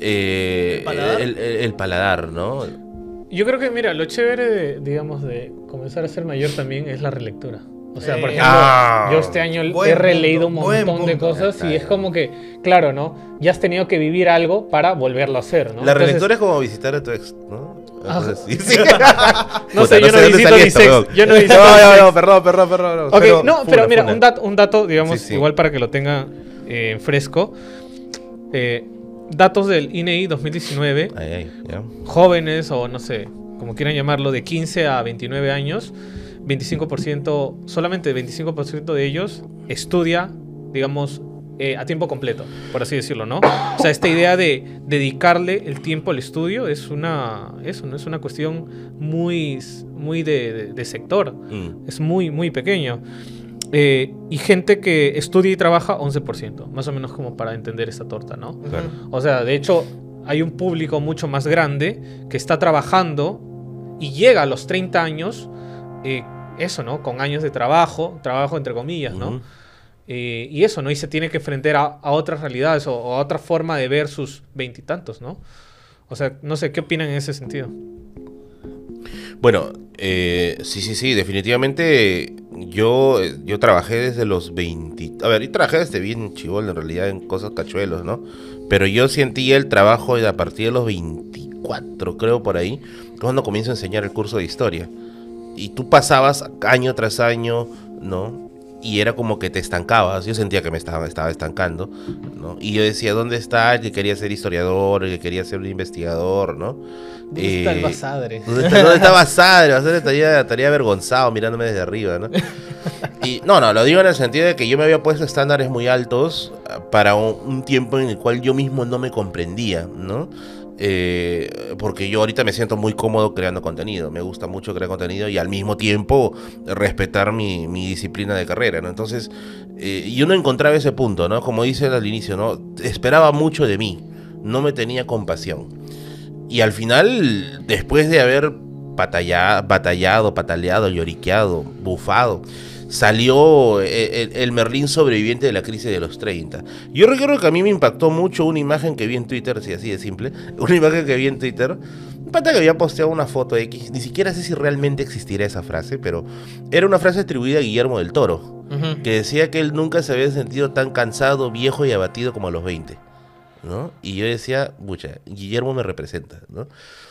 Speaker 2: el paladar, ¿no?
Speaker 1: Yo creo que, mira, lo chévere de comenzar a ser mayor también es la relectura. O sea, por ejemplo, yo este año he releído un montón de cosas y es como que, claro, ¿no? Ya has tenido que vivir algo para volverlo a hacer, ¿no?
Speaker 2: La relectura es como visitar a tu ex, ¿no? Entonces, sí, sí.
Speaker 1: No
Speaker 2: Puta,
Speaker 1: sé, yo no
Speaker 2: de dónde
Speaker 1: visito
Speaker 2: salí
Speaker 1: ni
Speaker 2: esto,
Speaker 1: sex.
Speaker 2: weón.
Speaker 1: Yo no visito
Speaker 2: No, perdón.
Speaker 1: Ok, no, pero mira,
Speaker 2: funa.
Speaker 1: un dato, digamos,
Speaker 2: Sí, sí.
Speaker 1: igual para que lo tenga fresco. Datos del INEI 2019,
Speaker 2: Ay, ya.
Speaker 1: jóvenes o no sé, como quieran llamarlo, de 15 a 29 años, 25%, solamente 25% de ellos estudia, digamos, a tiempo completo, por así decirlo, ¿no? O sea, esta idea de dedicarle el tiempo al estudio es una cuestión muy de sector, es muy pequeño. Y gente que estudia y trabaja 11%, más o menos como para entender esta torta, ¿no?
Speaker 2: Claro.
Speaker 1: O sea, de hecho, hay un público mucho más grande que está trabajando y llega a los 30 años, eso, ¿no? Con años de trabajo entre comillas, ¿no?
Speaker 2: Ujú.
Speaker 1: Y eso, ¿no? Y se tiene que enfrentar a otras realidades o a otra forma de ver sus veintitantos, ¿no? O sea, no sé, ¿qué opinan en ese sentido?
Speaker 2: Bueno, sí, definitivamente yo trabajé desde los 20... A ver, yo trabajé desde bien chibol en realidad en cosas cachuelos, ¿no? Pero yo sentí el trabajo a partir de los 24, creo, por ahí, cuando comienzo a enseñar el curso de historia. Y tú pasabas año tras año, ¿no? Y era como que te estancabas. Yo sentía que me estaba estancando, ¿no? Y yo decía, ¿dónde está el que quería ser historiador, el que quería ser un investigador, ¿no?
Speaker 1: ¿Dónde está el Basadre?
Speaker 2: ¿Dónde está Basadre? Basadre estaría avergonzado mirándome desde arriba, ¿no? Y no, lo digo en el sentido de que yo me había puesto estándares muy altos para un tiempo en el cual yo mismo no me comprendía, ¿no? Porque yo ahorita me siento muy cómodo creando contenido, me gusta mucho crear contenido y al mismo tiempo respetar mi disciplina de carrera, ¿no? Entonces yo no encontraba ese punto, ¿no? Como dice al inicio, ¿no? Esperaba mucho de mí, no me tenía compasión y al final, después de haber batallado, pataleado, lloriqueado, bufado, salió el Merlín sobreviviente de la crisis de los 30. Yo recuerdo que a mí me impactó mucho una imagen que vi en Twitter, si así de simple, una imagen que vi en Twitter, un pata que había posteado una foto X, ni siquiera sé si realmente existirá esa frase, pero era una frase atribuida a Guillermo del Toro, que decía que él nunca se había sentido tan cansado, viejo y abatido como a los 20. ¿No? Y yo decía, pucha, Guillermo me representa, ¿no?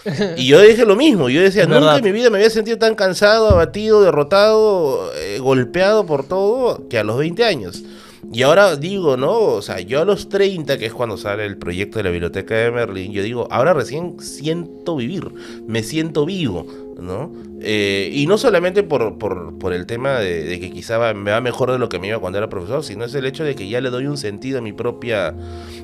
Speaker 2: Y yo dije lo mismo, yo decía, nunca en mi vida me había sentido tan cansado, abatido, derrotado, golpeado por todo, que a los 20 años. Y ahora digo, ¿no? O sea, yo a los 30, que es cuando sale el proyecto de la biblioteca de Merlín, yo digo, ahora recién siento vivir, me siento vivo, ¿no? Y no solamente por el tema de que quizá me va mejor de lo que me iba cuando era profesor, sino es el hecho de que ya le doy un sentido a mi propia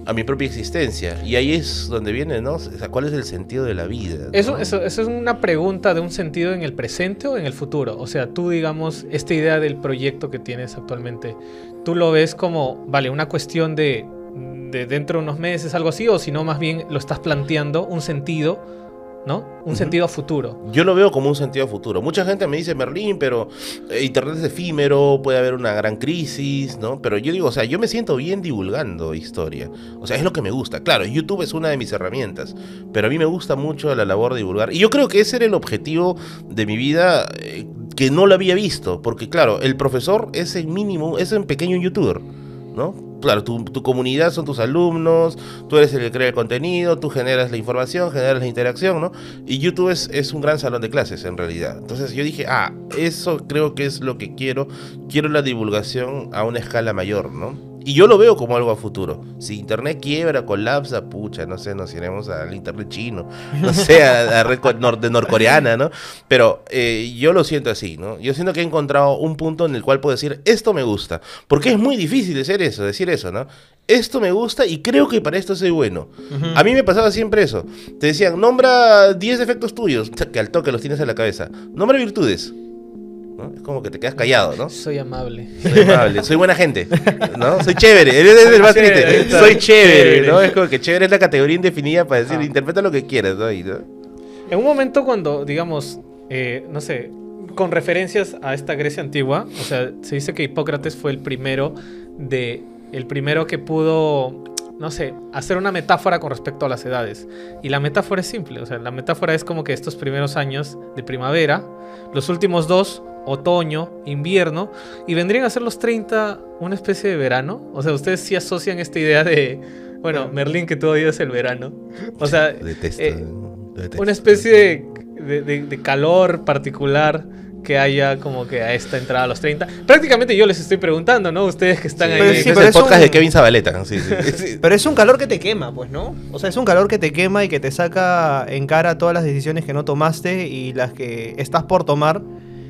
Speaker 2: existencia. Y ahí es donde viene, ¿no? O sea, ¿cuál es el sentido de la vida, ¿no?
Speaker 1: Eso es una pregunta de un sentido en el presente o en el futuro. O sea, tú, digamos, esta idea del proyecto que tienes actualmente, ¿tú lo ves como, vale, una cuestión de dentro de unos meses, algo así? O si no, más bien lo estás planteando un sentido, ¿no? Un sentido a futuro.
Speaker 2: Yo lo veo como un sentido a futuro. Mucha gente me dice, Merlín, pero Internet es efímero, puede haber una gran crisis, ¿no? Pero yo digo, o sea, yo me siento bien divulgando historia. O sea, es lo que me gusta. Claro, YouTube es una de mis herramientas, pero a mí me gusta mucho la labor de divulgar. Y yo creo que ese era el objetivo de mi vida, que no lo había visto. Porque, claro, el profesor es en mínimo, es en pequeño youtuber, ¿no? Claro, tu comunidad son tus alumnos, tú eres el que crea el contenido, tú generas la información, generas la interacción, ¿no? Y YouTube es un gran salón de clases, en realidad. Entonces yo dije, eso creo que es lo que quiero la divulgación a una escala mayor, ¿no? Y yo lo veo como algo a futuro. Si Internet quiebra, colapsa, pucha, no sé, nos iremos al Internet chino, no sé, a red norcoreana, ¿no? Pero yo lo siento así, ¿no? Yo siento que he encontrado un punto en el cual puedo decir, esto me gusta. Porque es muy difícil decir eso, ¿no? Esto me gusta y creo que para esto soy bueno. A mí me pasaba siempre eso. Te decían, nombra 10 defectos tuyos, que al toque los tienes en la cabeza. Nombra virtudes, ¿no? Es como que te quedas callado, ¿no?
Speaker 1: Soy amable.
Speaker 2: Soy amable, soy buena gente, ¿no? Soy chévere, es el más triste. Soy chévere, ¿no? Es como que chévere es la categoría indefinida para decir, interpreta lo que quieras, ¿no?
Speaker 1: En un momento cuando, digamos, no sé, con referencias a esta Grecia antigua, o sea, se dice que Hipócrates fue el primero que pudo, no sé, hacer una metáfora con respecto a las edades. Y la metáfora es simple, o sea, la metáfora es como que estos primeros años de primavera, los últimos 2, otoño, invierno, y vendrían a ser los 30 una especie de verano. O sea, ustedes sí asocian esta idea de, bueno, Merlín, que todo día es el verano. O sea,
Speaker 2: Detesto.
Speaker 1: una especie de calor particular que haya como que a esta entrada a los 30. Prácticamente yo les estoy preguntando, ¿no? Ustedes que están
Speaker 2: Sí,
Speaker 1: ahí.
Speaker 3: pero
Speaker 2: ese
Speaker 3: sí,
Speaker 2: es
Speaker 3: pero
Speaker 2: el
Speaker 3: es
Speaker 2: podcast
Speaker 3: un-
Speaker 2: de Kevin Zabaleta. Sí, sí, sí.
Speaker 3: Pero es un calor que te quema, pues, ¿no? O sea, es un calor que te quema y que te saca en cara todas las decisiones que no tomaste y las que estás por tomar.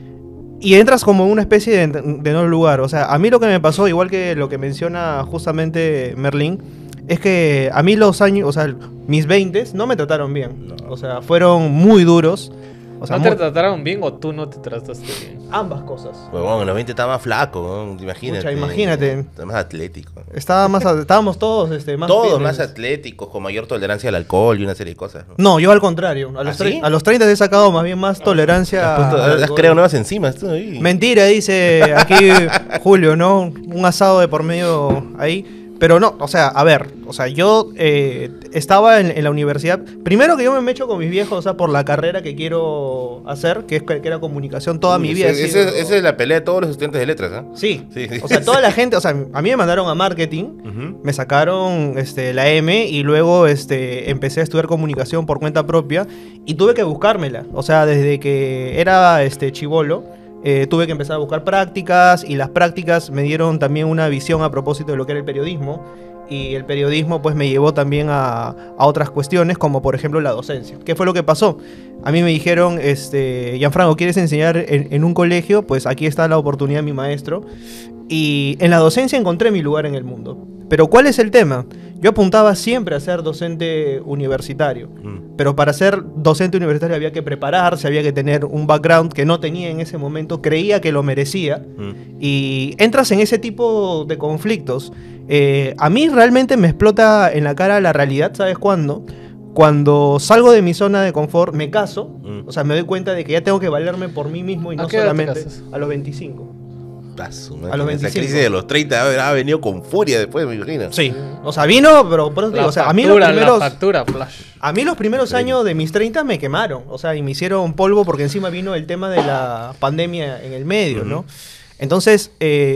Speaker 3: Y entras como en una especie de no lugar. O sea, a mí lo que me pasó, igual que lo que menciona justamente Merlín, es que a mí los años, o sea, mis 20s no me trataron bien.
Speaker 2: No.
Speaker 3: O sea, fueron muy duros. O sea,
Speaker 1: ¿No te
Speaker 3: muy-
Speaker 1: trataron bien o tú no te trataste bien?
Speaker 3: ambas cosas.
Speaker 2: Huevón, en los 20 estaba más flaco, ¿no? Imagínate.
Speaker 3: Pucha, imagínate.
Speaker 2: Está más atlético.
Speaker 3: Estábamos todos más
Speaker 2: Todos
Speaker 3: fitness.
Speaker 2: más atléticos, con mayor tolerancia al alcohol y una serie de cosas. ¿no?
Speaker 3: No, yo al contrario. A los,
Speaker 2: ¿Ah, sí?
Speaker 3: a los 30 he sacado más bien más tolerancia.
Speaker 2: Has, puesto-
Speaker 3: al
Speaker 2: has
Speaker 3: alcohol.
Speaker 2: creado nuevas enzimas tú ahí.
Speaker 3: Mentira, dice aquí Julio, ¿no? Un asado de por medio ahí. Pero no, o sea, a ver, o sea, yo estaba en la universidad. Primero que yo me mecho con mis viejos, o sea, por la carrera que quiero hacer, que era comunicación toda mi vida. he sido-
Speaker 2: Esa es la pelea de todos los estudiantes de letras, ¿ah?
Speaker 3: Sí.
Speaker 2: Sí, sí.
Speaker 3: O sea, toda la gente, o sea, a mí me mandaron a marketing.
Speaker 2: Ujú.
Speaker 3: Me sacaron la M y luego empecé a estudiar comunicación por cuenta propia y tuve que buscármela. O sea, desde que era chibolo, tuve que empezar a buscar prácticas y las prácticas me dieron también una visión a propósito de lo que era el periodismo. Y el periodismo pues me llevó también a otras cuestiones como por ejemplo la docencia. ¿Qué fue lo que pasó? A mí me dijeron, Gianfranco, ¿quieres enseñar en un colegio? Pues aquí está la oportunidad, mi maestro. Y en la docencia encontré mi lugar en el mundo. Pero ¿cuál es el tema? Yo apuntaba siempre a ser docente universitario. Pero para ser docente universitario había que prepararse, había que tener un background que no tenía en ese momento, creía que lo merecía. Y entras en ese tipo de conflictos. A mí realmente me explota en la cara la realidad, ¿sabes cuándo? Cuando salgo de mi zona de confort, me caso, o sea, me doy cuenta de que ya tengo que valerme por mí mismo y
Speaker 1: ¿A
Speaker 3: no
Speaker 1: qué edad te
Speaker 3: solamente
Speaker 1: casas?
Speaker 3: a los 25.
Speaker 2: A
Speaker 3: los
Speaker 2: Esa
Speaker 3: 25.
Speaker 2: crisis de los 30 ha venido con furia después, me imagino.
Speaker 3: Sí, o sea, vino, pero por eso te digo, o sea,
Speaker 1: La factura, flash.
Speaker 3: a mí los primeros años de mis 30 me quemaron, o sea, y me hicieron polvo porque encima vino el tema de la pandemia en el medio, ¿no? Entonces,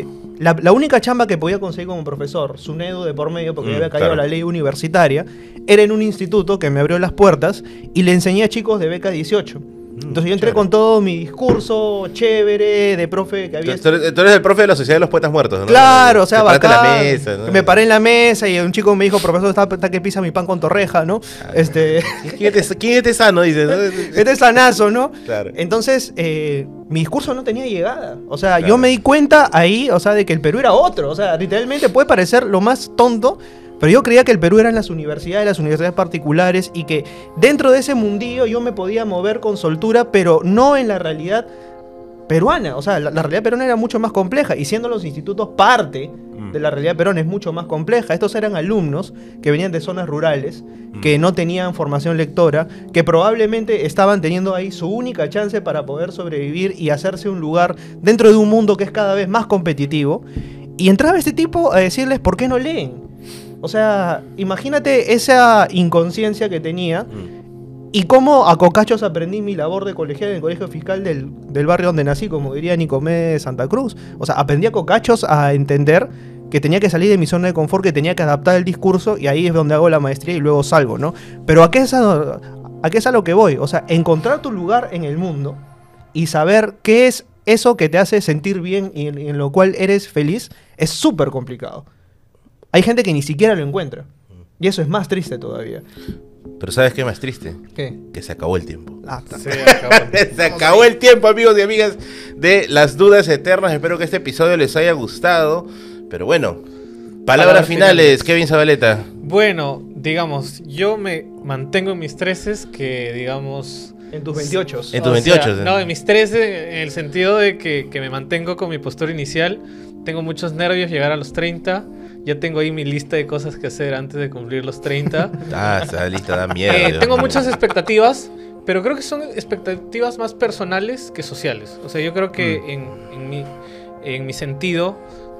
Speaker 3: la única chamba que podía conseguir como profesor, SUNEDU de por medio, porque ya había caído
Speaker 2: claro.
Speaker 3: la ley universitaria, era en un instituto que me abrió las puertas y le enseñé a chicos de beca 18. Entonces yo entré
Speaker 2: chévere.
Speaker 3: con todo mi discurso chévere de profe que había...
Speaker 2: Tú eres el profe de la Sociedad de los Poetas Muertos, ¿no?
Speaker 3: Claro, o sea,
Speaker 2: Te paraste en
Speaker 3: bacán.
Speaker 2: la mesa, ¿no?
Speaker 3: Me paré en la mesa y un chico me dijo, profesor, está que pisa mi pan con torreja, ¿no?
Speaker 2: ¿Quién es este sano? Dice, ¿no?
Speaker 3: Este es sanazo, ¿no?
Speaker 2: Claro.
Speaker 3: Entonces, mi discurso no tenía llegada. O sea,
Speaker 2: Claro.
Speaker 3: yo me di cuenta ahí, o sea, de que el Perú era otro. O sea, literalmente puede parecer lo más tonto, pero yo creía que el Perú eran las universidades particulares, y que dentro de ese mundillo yo me podía mover con soltura, pero no en la realidad peruana. O sea, la realidad peruana era mucho más compleja, y siendo los institutos parte de la realidad peruana es mucho más compleja. Estos eran alumnos que venían de zonas rurales, que no tenían formación lectora, que probablemente estaban teniendo ahí su única chance para poder sobrevivir y hacerse un lugar dentro de un mundo que es cada vez más competitivo. Y entraba este tipo a decirles, ¿por qué no leen? O sea, imagínate esa inconsciencia que tenía. Y cómo a cocachos aprendí mi labor de colegial en el colegio fiscal del barrio donde nací, como diría Nicomé Santa Cruz. O sea, aprendí a cocachos a entender que tenía que salir de mi zona de confort, que tenía que adaptar el discurso, y ahí es donde hago la maestría y luego salgo, ¿no? Pero ¿a qué es a lo que voy? O sea, encontrar tu lugar en el mundo y saber qué es eso que te hace sentir bien y en lo cual eres feliz es súper complicado. Hay gente que ni siquiera lo encuentra. Y eso es más triste todavía.
Speaker 2: Pero ¿sabes qué más triste?
Speaker 3: ¿Qué?
Speaker 2: Que se acabó el tiempo.
Speaker 1: Sí, acabó.
Speaker 2: Se acabó el tiempo, amigos y amigas de Las Dudas Eternas. Espero que este episodio les haya gustado. Pero bueno, palabras finales, Kevin Zabaleta.
Speaker 1: Bueno, digamos, yo me mantengo en mis 13, que digamos...
Speaker 3: En tus 28.
Speaker 2: En tus
Speaker 1: O
Speaker 2: 28,
Speaker 1: sea,
Speaker 2: ¿sí?
Speaker 1: no, en mis 13, en el sentido de que me mantengo con mi postura inicial. Tengo muchos nervios llegar a los 30. Ya tengo ahí mi lista de cosas que hacer antes de cumplir los 30.
Speaker 2: Ah, esa lista da miedo. Dios
Speaker 1: Tengo
Speaker 2: mío.
Speaker 1: muchas expectativas, pero creo que son expectativas más personales que sociales. O sea, yo creo que en mi sentido,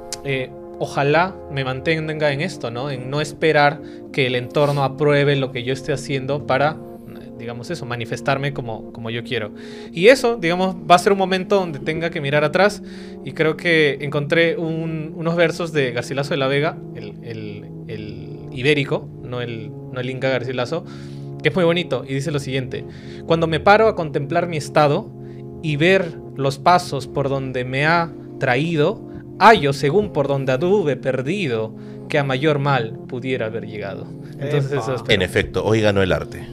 Speaker 1: ojalá me mantenga en esto, ¿no? En no esperar que el entorno apruebe lo que yo esté haciendo para, digamos eso, manifestarme como yo quiero. Y eso, digamos, va a ser un momento donde tenga que mirar atrás, y creo que encontré unos versos de Garcilaso de la Vega, el ibérico, no el Inca Garcilaso, que es muy bonito, y dice lo siguiente: cuando me paro a contemplar mi estado y ver los pasos por donde me ha traído, hallo según por donde anduve perdido, que a mayor mal pudiera haber llegado. Entonces eso es...
Speaker 2: En efecto, hoy ganó el arte.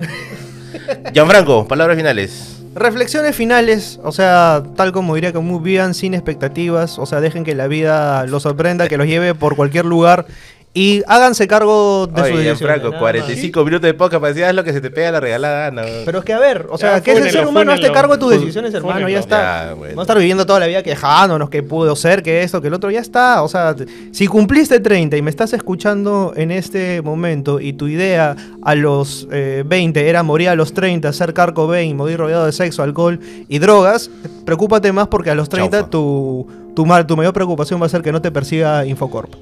Speaker 2: Gianfranco, palabras finales.
Speaker 3: Reflexiones finales, o sea, tal como diría Camus, vivan sin expectativas, o sea, dejen que la vida los sorprenda, que los lleve por cualquier lugar y háganse cargo de sus decisiones.
Speaker 2: Gianfranco, 45 minutos de podcast, parecía lo que se te pega la regalada gana.
Speaker 3: Pero es que a ver, o sea,
Speaker 1: Ya,
Speaker 3: que es el
Speaker 1: fúnenlo,
Speaker 3: ser humano, hazte
Speaker 1: fúnenlo.
Speaker 3: cargo de tus decisiones, hermano,
Speaker 1: Fúnenlo.
Speaker 3: ya está.
Speaker 2: Ya, bueno.
Speaker 3: No estar viviendo toda la vida quejándonos que pudo ser, que esto, que el otro, ya está. O sea, si cumpliste 30 y me estás escuchando en este momento y tu idea a los 20 era morir a los 30, ser Kurt Cobain, morir rodeado de sexo, alcohol y drogas, preocúpate más porque a los 30
Speaker 2: Chaufa.
Speaker 3: tu mayor preocupación va a ser que no te persiga Infocorp.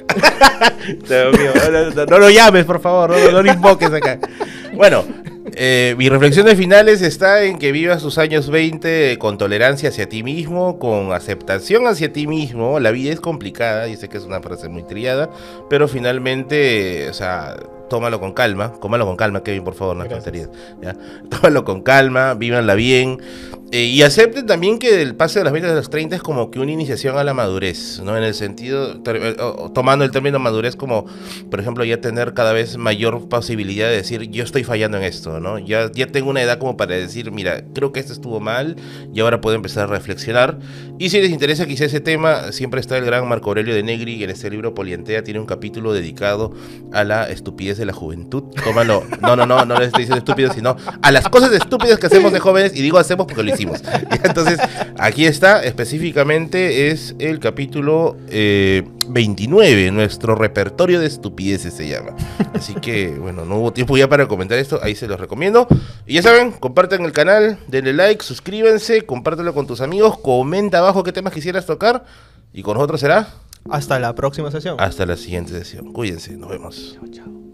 Speaker 2: Dios mío, no lo llames, por favor, no lo invoques acá. Bueno, mi reflexión de finales está en que vivas tus años 20 con tolerancia hacia ti mismo, con aceptación hacia ti mismo. La vida es complicada, y sé que es una frase muy trillada, pero finalmente, o sea, tómalo con calma, Kevin, por favor, no tonterías, ¿ya? Tómalo con calma, vívanla bien, y acepten también que el pase de las 20 a los 30 es como que una iniciación a la madurez, ¿no? En el sentido, tomando el término madurez como, por ejemplo, ya tener cada vez mayor posibilidad de decir, yo estoy fallando en esto, ¿no? Ya tengo una edad como para decir, mira, creo que esto estuvo mal, y ahora puedo empezar a reflexionar. Y si les interesa quizá ese tema, siempre está el gran Marco Aurelio de Negri, que en este libro Poliantea tiene un capítulo dedicado a la estupidez de la juventud. Tómalo, no les estoy diciendo estúpido, sino a las cosas estúpidas que hacemos de jóvenes, y digo hacemos porque lo hicimos. Entonces, aquí está, específicamente es el capítulo 29, nuestro repertorio de estupideces se llama. Así que, bueno, no hubo tiempo ya para comentar esto, ahí se los recomiendo. Y ya saben, compartan el canal, denle like, suscríbanse, compártelo con tus amigos, comenta abajo qué temas quisieras tocar, y con nosotros será
Speaker 3: Hasta la próxima sesión.
Speaker 2: hasta la siguiente sesión. Cuídense, nos vemos.
Speaker 1: Chao, chao.